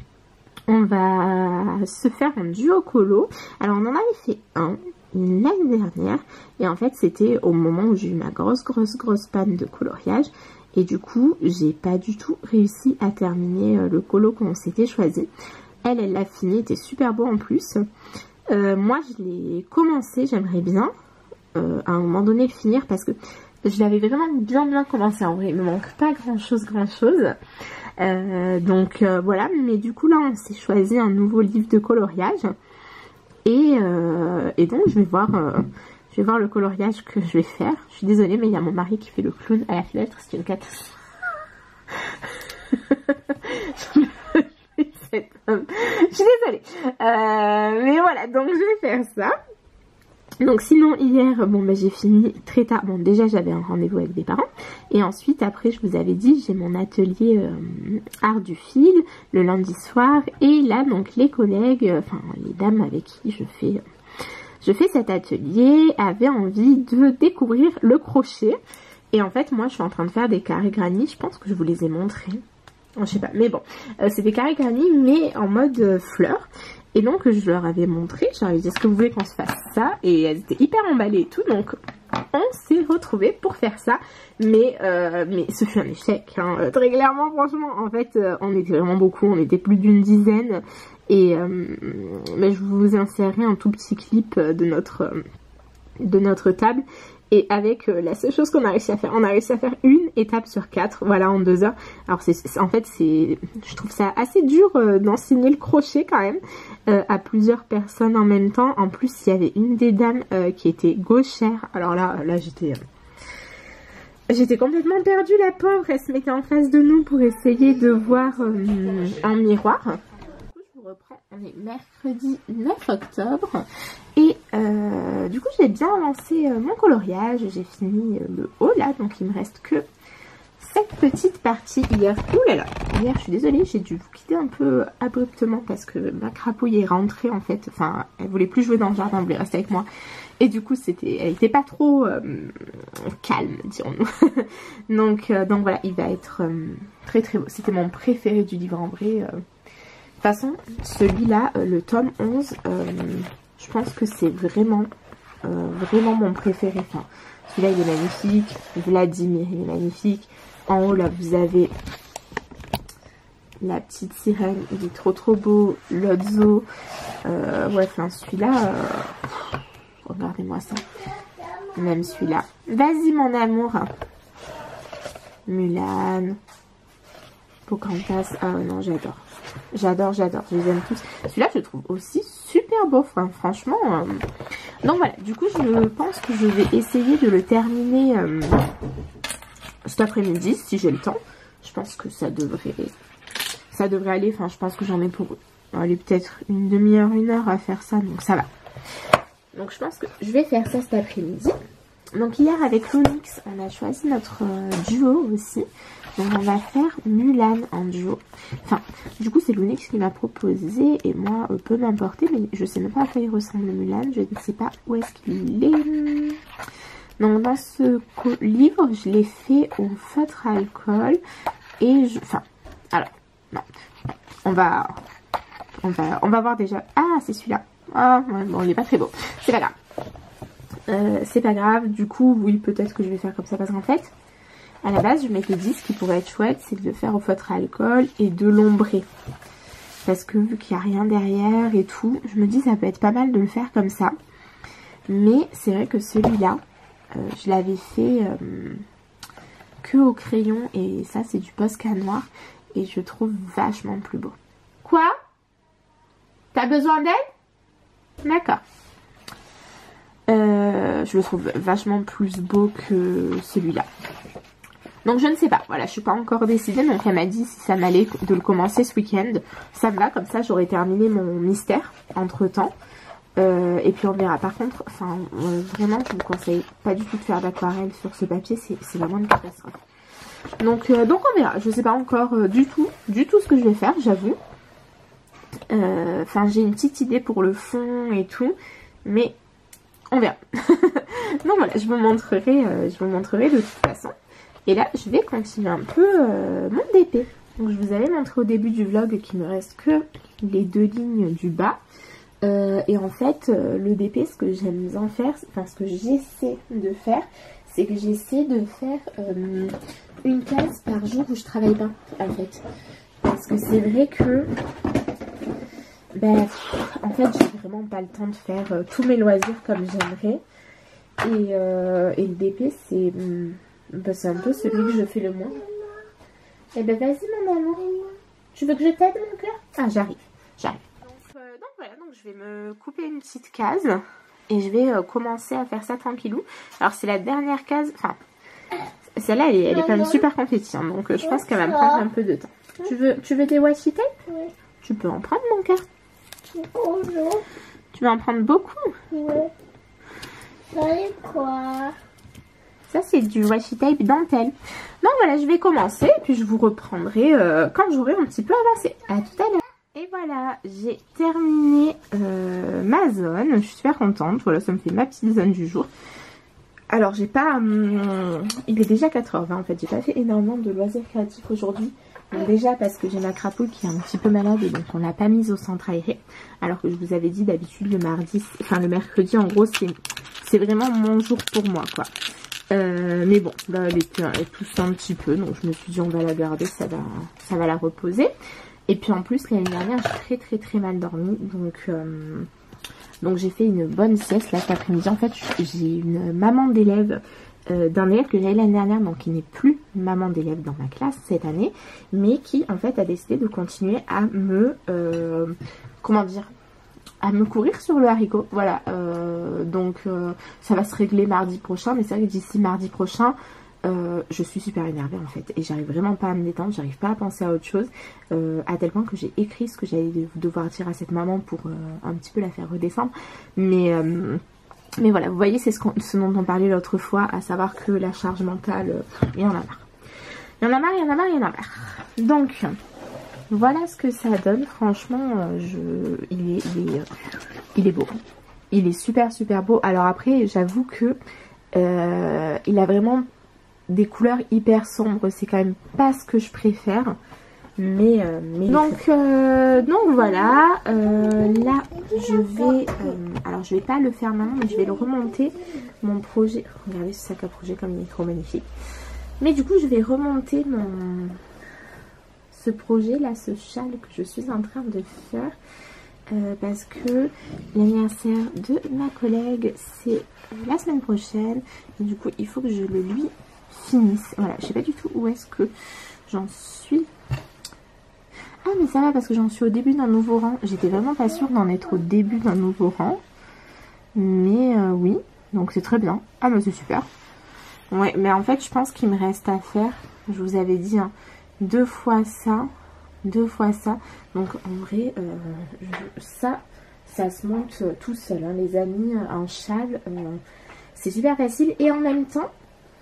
On va se faire un duo colo. Alors on en avait fait un l'année dernière. Et en fait c'était au moment où j'ai eu ma grosse grosse grosse panne de coloriage. Et du coup j'ai pas du tout réussi à terminer le colo qu'on s'était choisi. Elle, elle l'a fini, était super beau en plus. Euh, moi je l'ai commencé, j'aimerais bien euh, à un moment donné le finir parce que je l'avais vraiment bien bien commencé. En vrai il me manque pas grand chose grand chose. Euh, donc euh, voilà, mais du coup là on s'est choisi un nouveau livre de coloriage et, euh, et donc je vais voir euh, je vais voir le coloriage que je vais faire. Je suis désolée mais il y a mon mari qui fait le clown à la fenêtre, c'est une catastrophe. Je suis désolée, euh, mais voilà, donc je vais faire ça. Donc sinon hier, bon bah j'ai fini très tard. Bon déjà j'avais un rendez-vous avec des parents. Et ensuite après je vous avais dit j'ai mon atelier euh, art du fil le lundi soir. Et là donc les collègues, euh, enfin les dames avec qui je fais, euh, je fais cet atelier avaient envie de découvrir le crochet. Et en fait moi je suis en train de faire des carrés granny. Je pense que je vous les ai montrés. Je sais pas, mais bon, euh, c'est des carrés granny mais en mode euh, fleur. Et donc je leur avais montré, je leur avais dit est-ce que vous voulez qu'on se fasse ça, et elles étaient hyper emballées et tout, donc on s'est retrouvés pour faire ça. Mais, euh, mais ce fut un échec, hein. Très clairement, franchement, en fait euh, on était vraiment beaucoup, on était plus d'une dizaine. Et euh, mais je vous insérerai un tout petit clip de notre, de notre table. Et avec euh, la seule chose qu'on a réussi à faire, on a réussi à faire une étape sur quatre, voilà, en deux heures. Alors c'est, en fait, c'est, je trouve ça assez dur euh, d'enseigner le crochet quand même euh, à plusieurs personnes en même temps. En plus, il y avait une des dames euh, qui était gauchère. Alors là, là j'étais, euh, j'étais complètement perdue, la pauvre. Elle se mettait en face de nous pour essayer de voir euh, un miroir. Je vous reprends. On est mercredi neuf octobre et euh, du coup j'ai bien lancé euh, mon coloriage, j'ai fini euh, le haut là, donc il me reste que cette petite partie hier. Ouh là là, hier je suis désolée, j'ai dû vous quitter un peu abruptement parce que ma crapouille est rentrée en fait, enfin elle voulait plus jouer dans le jardin, elle voulait rester avec moi et du coup c'était, elle était pas trop euh, calme dirons-nous. donc, euh, donc voilà, il va être euh, très très beau, c'était mon préféré du livre en vrai. euh, De toute façon, celui-là, euh, le tome onze, euh, je pense que c'est vraiment, euh, vraiment mon préféré. Enfin, celui-là, il est magnifique. Vladimir, il est magnifique. En haut, là, vous avez la petite sirène. Il est trop, trop beau. Lotso. Euh, ouais, enfin, celui-là, euh, regardez-moi ça. Même celui-là. Vas-y, mon amour. Mulan. Pocahontas. Ah non, j'adore. J'adore, j'adore, je les aime tous. Celui-là, je le trouve aussi super beau, enfin, franchement. Euh... Donc voilà, du coup, je pense que je vais essayer de le terminer euh, cet après-midi, si j'ai le temps. Je pense que ça devrait, ça devrait aller. Enfin, je pense que j'en ai pour aller peut-être une demi-heure, une heure à faire ça, donc ça va. Donc je pense que je vais faire ça cet après-midi. Donc hier, avec l'Onyx, on a choisi notre euh, duo aussi. Donc on va faire Mulan en duo. Enfin, du coup c'est l'Onyx qui m'a proposé et moi euh, peu m'importer, mais je sais même pas à quoi il ressemble Mulan. Je ne sais pas où est-ce qu'il est. Donc dans ce livre, je l'ai fait au feutre à alcool et je... Enfin, alors, non. On va... On va, on va voir déjà. Ah, c'est celui-là. Ah, ouais, bon, il est pas très beau. C'est pas grave. Euh, c'est pas grave. Du coup, oui, peut-être que je vais faire comme ça parce qu'en fait... À la base, je m'étais dit ce qui pourrait être chouette, c'est de le faire au feutre à alcool et de l'ombrer. Parce que vu qu'il n'y a rien derrière et tout, je me dis ça peut être pas mal de le faire comme ça. Mais c'est vrai que celui-là, euh, je l'avais fait euh, que au crayon et ça c'est du Posca noir. Et je trouve vachement plus beau. Quoi? T'as besoin d'aide? D'accord. Euh, je le trouve vachement plus beau que celui-là. Donc je ne sais pas, voilà, je suis pas encore décidée, donc elle m'a dit si ça m'allait de le commencer ce week-end. Ça me va, comme ça j'aurai terminé mon mystère entre temps. Euh, et puis on verra. Par contre, enfin euh, vraiment je vous conseille pas du tout de faire d'aquarelle sur ce papier, c'est vraiment une catastrophe. Donc, euh, donc on verra, je sais pas encore euh, du tout, du tout ce que je vais faire, j'avoue. Enfin euh, j'ai une petite idée pour le fond et tout, mais on verra. Donc voilà, je vous montrerai, euh, je vous montrerai de toute façon. Et là, je vais continuer un peu euh, mon D P. Donc, je vous avais montré au début du vlog qu'il me reste que les deux lignes du bas. Euh, et en fait, euh, le D P, ce que j'aime bien faire, enfin ce que j'essaie de faire, c'est que j'essaie de faire euh, une case par jour où je travaille pas, en fait. Parce que c'est vrai que, ben, en fait, j'ai vraiment pas le temps de faire euh, tous mes loisirs comme j'aimerais. Et, euh, et le D P, c'est... Hum, bah, c'est un peu celui que je fais le moins. Eh ben vas-y mon amour. Tu veux que je t'aide mon cœur? Ah j'arrive, j'arrive. Donc, euh, donc voilà, donc je vais me couper une petite case. Et je vais euh, commencer à faire ça tranquillou. Alors c'est la dernière case. Enfin, celle-là elle, elle est quand même super confetti. Hein, donc euh, je pense qu'elle va me prendre un peu de temps. Tu veux, tu veux des washi tape? Oui. Tu peux en prendre mon cœur? Bonjour. Tu veux en prendre beaucoup? Oui. C'est quoi? Ça, c'est du washi tape dentelle. Donc voilà, je vais commencer. Puis je vous reprendrai euh, quand j'aurai un petit peu avancé. À tout à l'heure. Et voilà, j'ai terminé euh, ma zone. Je suis super contente. Voilà, ça me fait ma petite zone du jour. Alors, j'ai pas... Hum, il est déjà quatre heures vingt en fait. J'ai pas fait énormément de loisirs créatifs aujourd'hui. Donc déjà parce que j'ai ma crapouille qui est un petit peu malade et donc on l'a pas mise au centre aéré. Alors que je vous avais dit d'habitude le mardi, enfin le mercredi en gros, c'est vraiment mon jour pour moi quoi. Euh, mais bon, là elle était elle tousse un petit peu, donc je me suis dit on va la garder, ça va, ça va la reposer. Et puis en plus l'année dernière j'ai très très très mal dormi, donc euh, Donc j'ai fait une bonne sieste là cet après-midi. En fait j'ai une maman d'élève euh, d'un élève que j'avais l'année dernière, donc qui n'est plus maman d'élève dans ma classe cette année, mais qui en fait a décidé de continuer à me euh, comment dire, à me courir sur le haricot. Voilà, euh, donc euh, ça va se régler mardi prochain, mais c'est vrai que d'ici mardi prochain euh, je suis super énervée en fait, et j'arrive vraiment pas à me détendre, j'arrive pas à penser à autre chose, euh, à tel point que j'ai écrit ce que j'allais devoir dire à cette maman pour euh, un petit peu la faire redescendre, mais euh, mais voilà, vous voyez, c'est ce, ce dont on parlait l'autre fois, à savoir que la charge mentale, euh, il y en a marre, il y en a marre, il y en a marre, il y en a marre. Donc voilà ce que ça donne. Franchement, euh, je, il, est, il, est, euh, il est beau. Il est super super beau. Alors après, j'avoue que euh, il a vraiment des couleurs hyper sombres. C'est quand même pas ce que je préfère. Mais, euh, mais donc, euh, donc voilà. Euh, là, je vais... Euh, alors, je vais pas le faire maintenant, mais je vais le remonter. Mon projet... Regardez ce sac à projet comme il est trop magnifique. Mais du coup, je vais remonter mon... ce projet là, ce châle que je suis en train de faire euh, parce que l'anniversaire de ma collègue c'est la semaine prochaine et du coup il faut que je le lui finisse. Voilà, je sais pas du tout où est-ce que j'en suis. Ah mais ça va parce que j'en suis au début d'un nouveau rang. J'étais vraiment pas sûre d'en être au début d'un nouveau rang, mais euh, oui, donc c'est très bien. Ah mais c'est super. Ouais, mais en fait je pense qu'il me reste à faire, je vous avais dit hein, deux fois ça, deux fois ça. Donc en vrai, euh, je, ça, ça se monte tout seul, hein, les amis. Un châle, euh, c'est super facile. Et en même temps,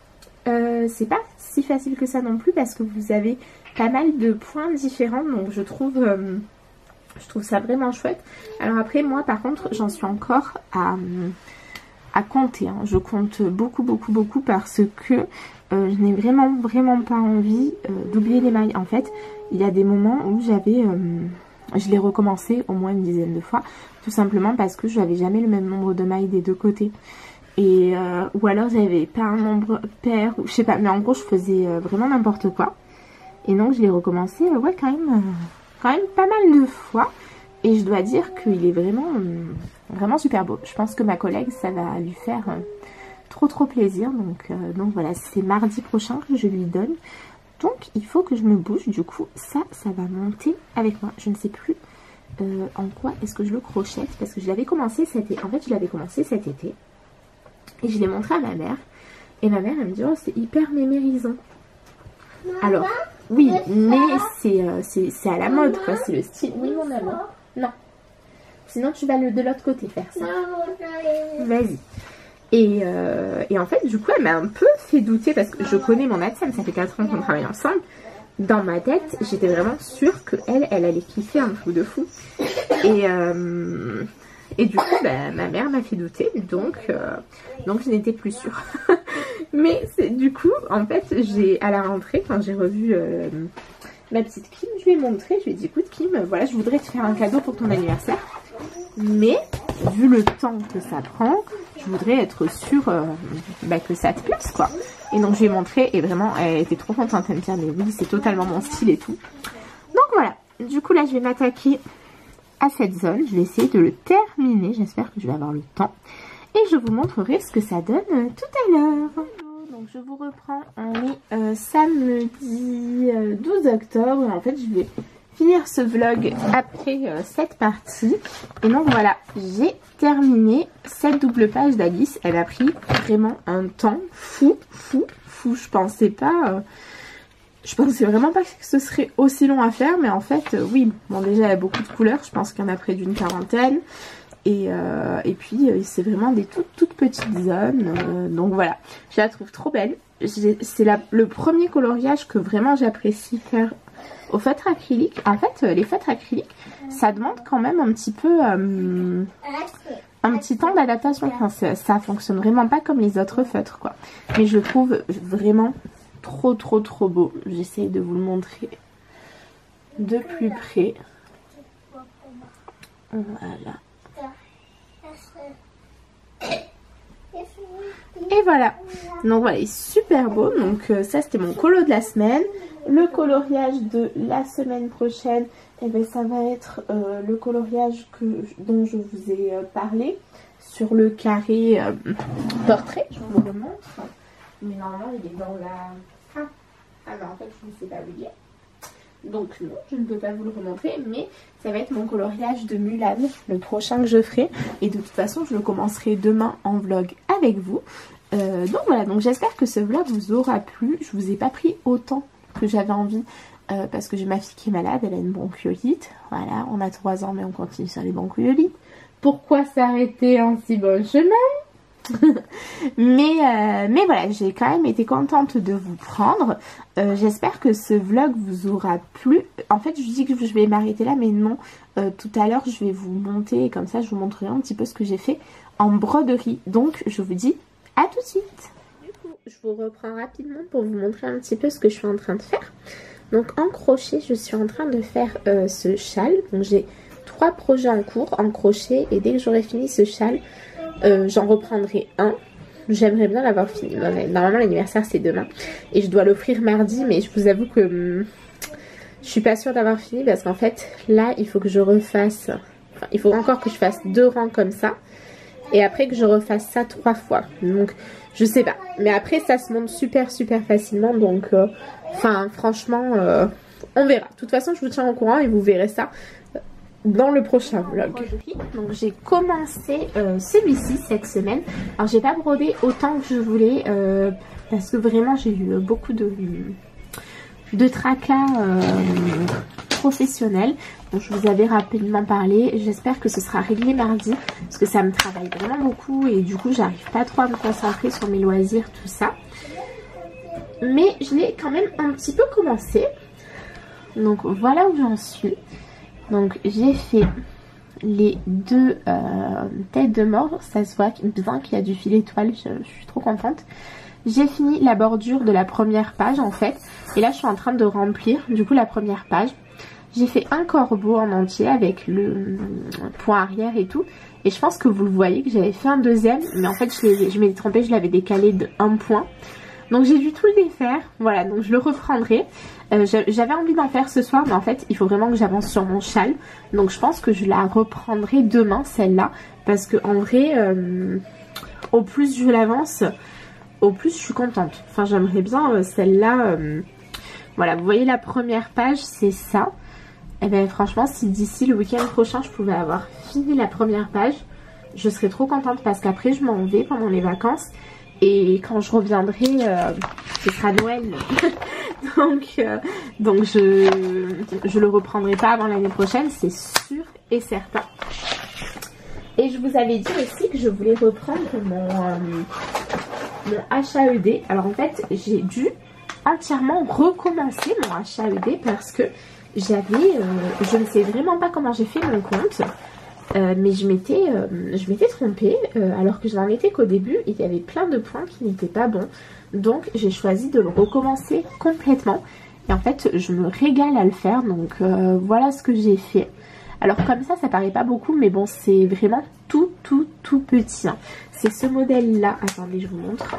euh, c'est pas si facile que ça non plus parce que vous avez pas mal de points différents. Donc je trouve, euh, je trouve ça vraiment chouette. Alors après, moi par contre, j'en suis encore à, à compter. Hein. Je compte beaucoup, beaucoup, beaucoup parce que Euh, je n'ai vraiment vraiment pas envie euh, d'oublier les mailles. En fait, il y a des moments où j'avais, euh, je l'ai recommencé au moins une dizaine de fois, tout simplement parce que je n'avais jamais le même nombre de mailles des deux côtés. Et euh, ou alors j'avais pas un nombre pair, ou je sais pas, mais en gros je faisais euh, vraiment n'importe quoi. Et donc je l'ai recommencé, euh, ouais quand même, euh, quand même pas mal de fois. Et je dois dire qu'il est vraiment, euh, vraiment super beau. Je pense que ma collègue, ça va lui faire Euh, trop trop plaisir, donc, euh, donc voilà, c'est mardi prochain que je lui donne, donc il faut que je me bouge. Du coup ça ça va monter avec moi. Je ne sais plus euh, en quoi est-ce que je le crochette parce que je l'avais commencé cet été. En fait je l'avais commencé cet été et je l'ai montré à ma mère et ma mère elle me dit oh c'est hyper mémérisant. Alors oui, mais c'est euh, c'est à la mode quoi, c'est le style. Oui mon amour, non, sinon tu vas le de l'autre côté faire ça, vas-y. Et, euh, et en fait, du coup, elle m'a un peu fait douter parce que je connais mon Adsam, ça fait quatre ans qu'on travaille ensemble. Dans ma tête, j'étais vraiment sûre qu'elle, elle allait kiffer un truc de fou. Et, euh, et du coup, bah, ma mère m'a fait douter, donc, euh, donc je n'étais plus sûre. Mais du coup, en fait, j'ai à la rentrée, quand j'ai revu euh, ma petite Kim, je lui ai montré, je lui ai dit, écoute Kim, voilà, je voudrais te faire un cadeau pour ton anniversaire. Mais, vu le temps que ça prend, je voudrais être sûre euh, bah, que ça te plaise quoi. Et donc je lui ai montré et vraiment elle était trop contente. Elle me dit mais oui c'est totalement mon style et tout. Donc voilà, du coup là je vais m'attaquer à cette zone. Je vais essayer de le terminer. J'espère que je vais avoir le temps. Et je vous montrerai ce que ça donne euh, tout à l'heure. Donc je vous reprends, on est euh, samedi euh, douze octobre. En fait je vais finir ce vlog après euh, cette partie. Et donc voilà, j'ai terminé cette double page d'Alice. Elle a pris vraiment un temps fou, fou, fou. Je pensais pas... Euh, je pensais vraiment pas que ce serait aussi long à faire. Mais en fait, euh, oui. Bon déjà, elle a beaucoup de couleurs. Je pense qu'il y en a près d'une quarantaine. Et, euh, et puis, euh, c'est vraiment des toutes, toutes petites zones. Euh, donc voilà, je la trouve trop belle. C'est le premier coloriage que vraiment j'apprécie faire au feutre acrylique. En fait, les feutres acryliques, ça demande quand même un petit peu... Euh, un petit temps d'adaptation. Enfin, ça, ça fonctionne vraiment pas comme les autres feutres, quoi. Mais je le trouve vraiment trop, trop, trop beau. J'essaie de vous le montrer de plus près. Voilà. Et voilà. Donc voilà, il est super beau. Donc euh, ça, c'était mon colo de la semaine. Le coloriage de la semaine prochaine, eh ben, ça va être euh, le coloriage que, dont je vous ai euh, parlé sur le carré euh, portrait. Je vous le montre. Mais normalement, il est dans la... Ah, ah ben, en fait, je ne sais pas vous dire. Donc non, je ne peux pas vous le remontrer, mais ça va être mon coloriage de Mulan, le prochain que je ferai. Et de toute façon, je le commencerai demain en vlog avec vous. Euh, donc voilà, donc j'espère que ce vlog vous aura plu. Je vous ai pas pris autant que j'avais envie euh, parce que j'ai ma fille qui est malade, elle a une bronchiolite. Voilà, on a trois ans mais on continue sur les bronchiolites. Pourquoi s'arrêter en si bon chemin? mais, euh, mais voilà, j'ai quand même été contente de vous prendre. Euh, J'espère que ce vlog vous aura plu. En fait, je dis que je vais m'arrêter là, mais non. Euh, tout à l'heure, je vais vous monter et comme ça, je vous montrerai un petit peu ce que j'ai fait en broderie. Donc, je vous dis à tout de suite. Du coup, je vous reprends rapidement pour vous montrer un petit peu ce que je suis en train de faire. Donc, en crochet, je suis en train de faire euh, ce châle. Donc, j'ai trois projets en cours en crochet et dès que j'aurai fini ce châle, Euh, j'en reprendrai un. J'aimerais bien l'avoir fini. Normalement l'anniversaire c'est demain et je dois l'offrir mardi, mais je vous avoue que hum, je suis pas sûre d'avoir fini parce qu'en fait là il faut que je refasse, enfin, il faut encore que je fasse deux rangs comme ça et après que je refasse ça trois fois. Donc je sais pas, mais après ça se monte super super facilement, donc euh, enfin franchement euh, on verra. De toute façon je vous tiens au courant et vous verrez ça dans le prochain vlog. Donc j'ai commencé euh, celui-ci cette semaine. Alors j'ai pas brodé autant que je voulais euh, parce que vraiment j'ai eu beaucoup de, de tracas euh, professionnels. Donc je vous avais rapidement parlé. J'espère que ce sera réglé mardi parce que ça me travaille vraiment beaucoup et du coup j'arrive pas trop à me concentrer sur mes loisirs, tout ça. Mais je l'ai quand même un petit peu commencé. Donc voilà où j'en suis. Donc j'ai fait les deux euh, têtes de mort, ça se voit bien qu'il y a du fil étoile, je, je suis trop contente. J'ai fini la bordure de la première page en fait, et là je suis en train de remplir du coup la première page. J'ai fait un corbeau en entier avec le point arrière et tout, et je pense que vous le voyez que j'avais fait un deuxième, mais en fait je, je m'étais trompée, je l'avais décalé de un point. Donc j'ai dû tout le défaire, voilà, donc je le reprendrai. Euh, J'avais envie d'en faire ce soir, mais en fait il faut vraiment que j'avance sur mon châle. Donc je pense que je la reprendrai demain, celle-là. Parce que en vrai, euh, au plus je l'avance, au plus je suis contente. Enfin j'aimerais bien euh, celle-là. Euh, voilà, vous voyez la première page, c'est ça. Et bien franchement, si d'ici le week-end prochain je pouvais avoir fini la première page, je serais trop contente parce qu'après je m'en vais pendant les vacances. Et quand je reviendrai, euh, ce sera Noël. donc euh, donc je, je le reprendrai pas avant l'année prochaine, c'est sûr et certain. Et je vous avais dit aussi que je voulais reprendre mon, euh, mon H A E D. Alors en fait, j'ai dû entièrement recommencer mon H A E D parce que j'avais... Euh, je ne sais vraiment pas comment j'ai fait mon compte. Euh, mais je m'étais euh, je m'étais trompée euh, alors que je n'en étais qu'au début. Il y avait plein de points qui n'étaient pas bons. Donc j'ai choisi de le recommencer complètement. Et en fait je me régale à le faire. Donc euh, voilà ce que j'ai fait. Alors comme ça ça paraît pas beaucoup, mais bon c'est vraiment tout tout tout petit. Hein. C'est ce modèle là. Attendez je vous montre.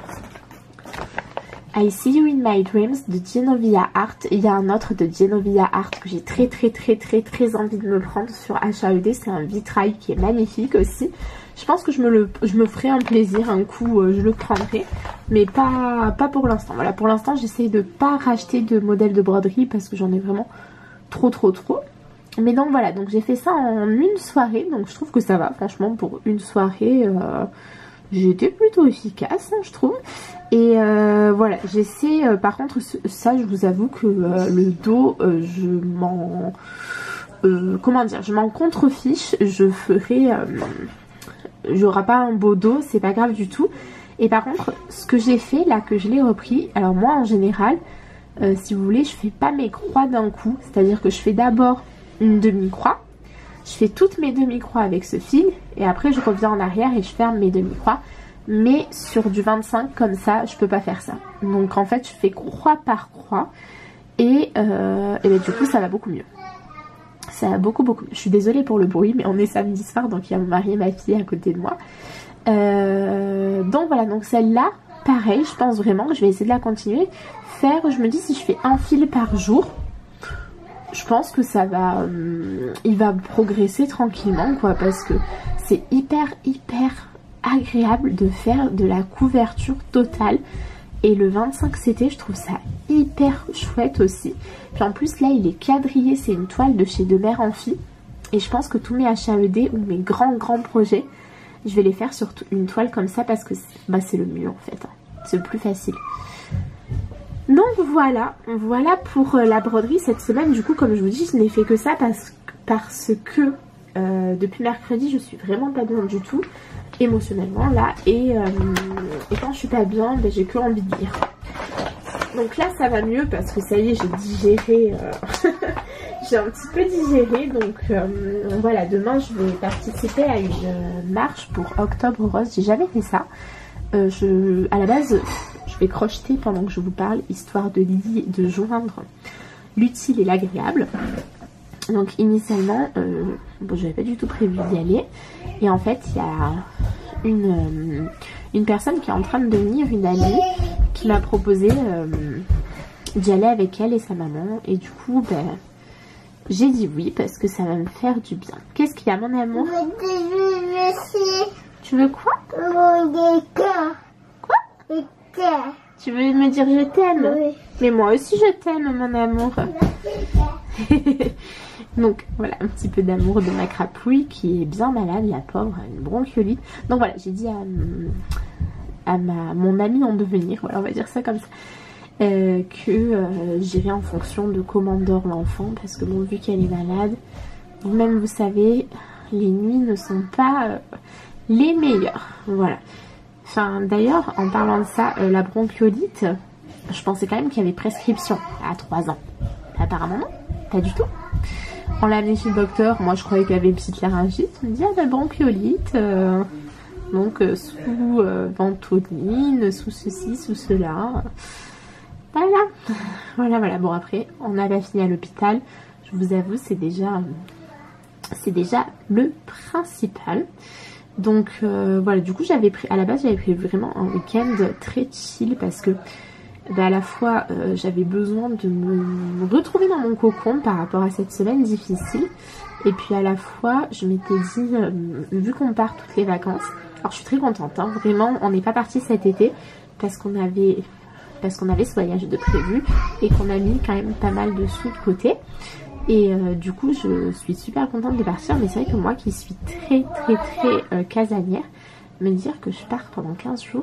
I See You in My Dreams de Genovia Art. Il y a un autre de Genovia Art que j'ai très très très très très envie de me prendre sur H A E D. C'est un vitrail qui est magnifique aussi. Je pense que je me, le, je me ferai un plaisir, un coup euh, je le prendrai. Mais pas, pas pour l'instant. Voilà, pour l'instant j'essaie de pas racheter de modèle de broderie parce que j'en ai vraiment trop trop trop. Mais donc voilà, donc j'ai fait ça en une soirée. Donc je trouve que ça va, franchement pour une soirée... Euh, j'ai été plutôt efficace, hein, je trouve. Et euh, voilà, j'essaie, euh, par contre, ça, je vous avoue que euh, le dos, euh, je m'en... Euh, comment dire, je m'en contrefiche. Je ferai... Euh, j'aurai pas un beau dos, c'est pas grave du tout. Et par contre, ce que j'ai fait, là, que je l'ai repris... Alors moi, en général, euh, si vous voulez, je fais pas mes croix d'un coup. C'est-à-dire que je fais d'abord une demi-croix. Je fais toutes mes demi-croix avec ce fil et après je reviens en arrière et je ferme mes demi-croix. Mais sur du vingt-cinq comme ça, je peux pas faire ça. Donc en fait, je fais croix par croix et, euh, et ben, du coup ça va beaucoup mieux. Ça va beaucoup beaucoup mieux. Je suis désolée pour le bruit, mais on est samedi soir donc il y a mon mari et ma fille à côté de moi. Euh, donc voilà, donc celle-là, pareil, je pense vraiment que je vais essayer de la continuer. Faire, je me dis si je fais un fil par jour, je pense que ça va, euh, il va progresser tranquillement quoi, parce que c'est hyper hyper agréable de faire de la couverture totale. Et le vingt-cinq C T, je trouve ça hyper chouette aussi. Puis en plus là il est quadrillé, c'est une toile de chez De Mer Amphi. Et je pense que tous mes H A E D ou mes grands grands projets, je vais les faire sur une toile comme ça parce que bah, c'est le mieux en fait. Hein. C'est le plus facile. Donc voilà, voilà pour euh, la broderie cette semaine. Du coup comme je vous dis, je n'ai fait que ça parce, parce que euh, depuis mercredi je suis vraiment pas bien du tout. Émotionnellement là. Et, euh, et quand je suis pas bien, ben, j'ai que envie de lire. Donc là ça va mieux parce que ça y est, j'ai digéré. Euh... j'ai un petit peu digéré. Donc euh, voilà, demain je vais participer à une euh, marche pour Octobre Rose. J'ai jamais fait ça. Euh, je, à la base, je vais crocheter pendant que je vous parle, histoire de, li de joindre l'utile et l'agréable. Donc initialement, euh, bon, j'avais pas du tout prévu d'y aller. Et en fait, il y a une, euh, une personne qui est en train de devenir une amie qui m'a proposé euh, d'y aller avec elle et sa maman. Et du coup, ben, j'ai dit oui parce que ça va me faire du bien. Qu'est-ce qu'il y a, mon amour? Tu veux quoi? Quoi? Tu veux me dire je t'aime? Oui. Mais moi aussi je t'aime, mon amour. Donc voilà, un petit peu d'amour de ma crapouille qui est bien malade, la pauvre, une bronchiolite. Donc voilà, j'ai dit à, à ma, mon amie en devenir, voilà, on va dire ça comme ça, euh, que euh, j'irai en fonction de comment dort l'enfant, parce que bon, vu qu'elle est malade, vous-même vous savez, les nuits ne sont pas euh, les meilleures. Voilà. Enfin, d'ailleurs, en parlant de ça, euh, la bronchiolite, je pensais quand même qu'il y avait prescription à trois ans. Apparemment non, pas du tout. On l'a amené chez le docteur, moi je croyais qu'il y avait une petite laryngite. On me dit, ah bah bronchiolite, euh, donc euh, sous euh, ventoline, sous ceci, sous cela. Voilà, voilà, voilà. Bon après, on n'a pas fini à l'hôpital. Je vous avoue, c'est déjà, c'est déjà le principal. Donc euh, voilà, du coup j'avais pris, à la base j'avais pris vraiment un week-end très chill parce que bah, à la fois euh, j'avais besoin de me retrouver dans mon cocon par rapport à cette semaine difficile. Et puis à la fois je m'étais dit, euh, vu qu'on part toutes les vacances, alors je suis très contente, hein, vraiment on n'est pas parti cet été parce qu'on avait, parce qu'on avait ce voyage de prévu et qu'on a mis quand même pas mal de sous de côté. Et euh, du coup je suis super contente de partir, mais c'est vrai que moi qui suis très très très euh, casanière, me dire que je pars pendant quinze jours,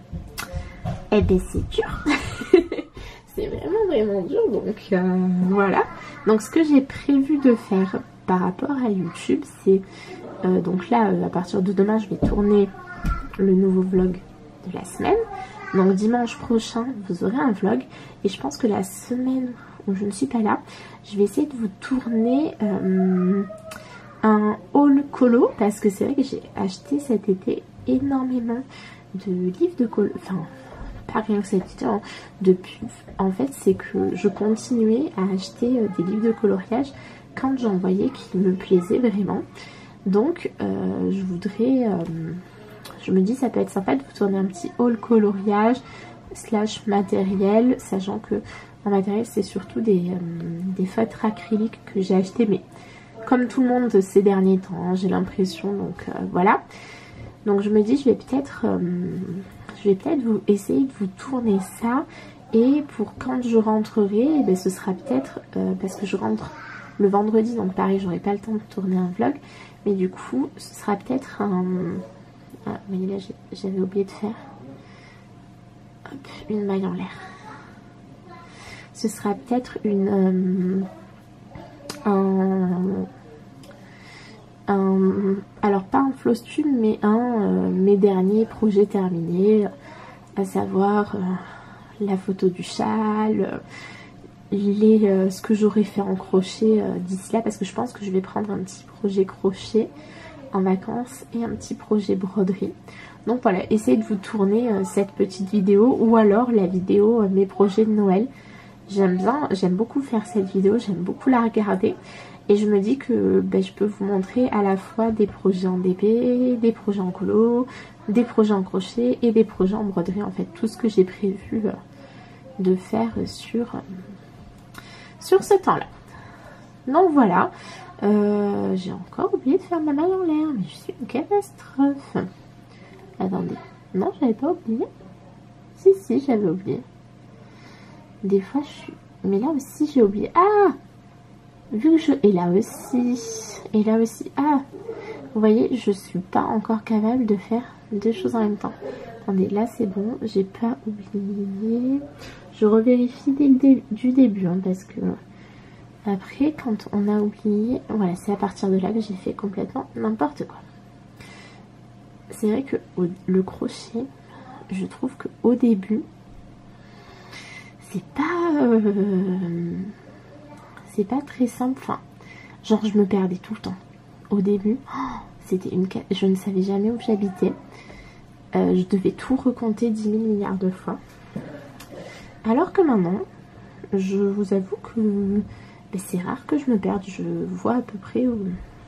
eh ben c'est dur. C'est vraiment vraiment dur, donc euh, voilà. Donc ce que j'ai prévu de faire par rapport à YouTube, c'est euh, donc là euh, à partir de demain je vais tourner le nouveau vlog de la semaine. Donc dimanche prochain vous aurez un vlog, et je pense que la semaine où je ne suis pas là, je vais essayer de vous tourner euh, un haul colo, parce que c'est vrai que j'ai acheté cet été énormément de livres de colo, enfin pas rien que cet été, hein, depuis, en fait c'est que je continuais à acheter euh, des livres de coloriage quand j'en voyais qui me plaisaient vraiment. Donc euh, je voudrais, euh, je me dis ça peut être sympa de vous tourner un petit haul coloriage slash matériel, sachant que en matériel c'est surtout des, euh, des feutres acryliques que j'ai acheté, mais comme tout le monde ces derniers temps, hein, j'ai l'impression, donc euh, voilà. Donc je me dis je vais peut-être euh, je vais peut-être vous essayer de vous tourner ça, et pour quand je rentrerai, eh bien, ce sera peut-être euh, parce que je rentre le vendredi, donc pareil j'aurai pas le temps de tourner un vlog, mais du coup ce sera peut-être un, ah, vous voyez là j'avais oublié de faire hop, une maille en l'air. Ce sera peut-être une euh, un, un alors pas un floss-tube, mais un euh, mes derniers projets terminés, à savoir euh, la photo du châle, euh, les, euh, ce que j'aurais fait en crochet euh, d'ici là, parce que je pense que je vais prendre un petit projet crochet en vacances et un petit projet broderie. Donc voilà, essayez de vous tourner euh, cette petite vidéo, ou alors la vidéo euh, mes projets de Noël. J'aime bien, j'aime beaucoup faire cette vidéo, j'aime beaucoup la regarder. Et je me dis que ben, je peux vous montrer à la fois des projets en D P, des projets en colo, des projets en crochet et des projets en broderie. En fait, tout ce que j'ai prévu euh, de faire sur, euh, sur ce temps-là. Donc voilà. Euh, j'ai encore oublié de faire ma maille en l'air. Mais je suis une catastrophe. Attendez. Non, j'avais pas oublié. Si, si, j'avais oublié. Des fois, je suis... Mais là aussi, j'ai oublié. Ah! Vu que je... Et là aussi. Et là aussi. Ah! Vous voyez, je suis pas encore capable de faire deux choses en même temps. Attendez, là, c'est bon. J'ai pas oublié. Je revérifie dès le dé... du début. Hein, parce que... Après, quand on a oublié... Voilà, c'est à partir de là que j'ai fait complètement n'importe quoi. C'est vrai que au... le crochet, je trouve qu'au début... C'est pas... Euh... C'est pas très simple. Enfin, genre, je me perdais tout le temps. Au début, oh, c'était une... Je ne savais jamais où j'habitais. Euh, je devais tout recompter dix mille milliards de fois. Alors que maintenant, je vous avoue que ben, c'est rare que je me perde. Je vois à peu près où,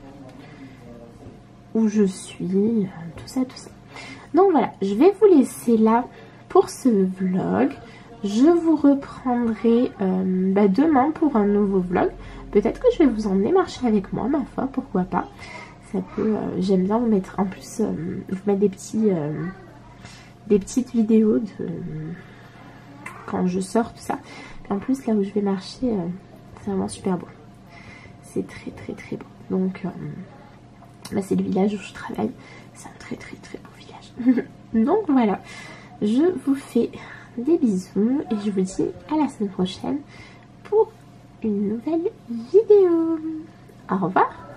où je suis. Tout ça, tout ça. Donc voilà, je vais vous laisser là pour ce vlog. Je vous reprendrai euh, bah demain pour un nouveau vlog. Peut-être que je vais vous emmener marcher avec moi, ma foi, pourquoi pas. Ça peut, euh, j'aime bien vous mettre, en plus, euh, vous mettre des petits, euh, des petites vidéos de euh, quand je sors, tout ça. Et en plus, là où je vais marcher, euh, c'est vraiment super beau. C'est très très très beau. Donc, euh, bah, c'est le village où je travaille. C'est un très très très beau village. Donc voilà, je vous fais des bisous et je vous dis à la semaine prochaine pour une nouvelle vidéo. Au revoir.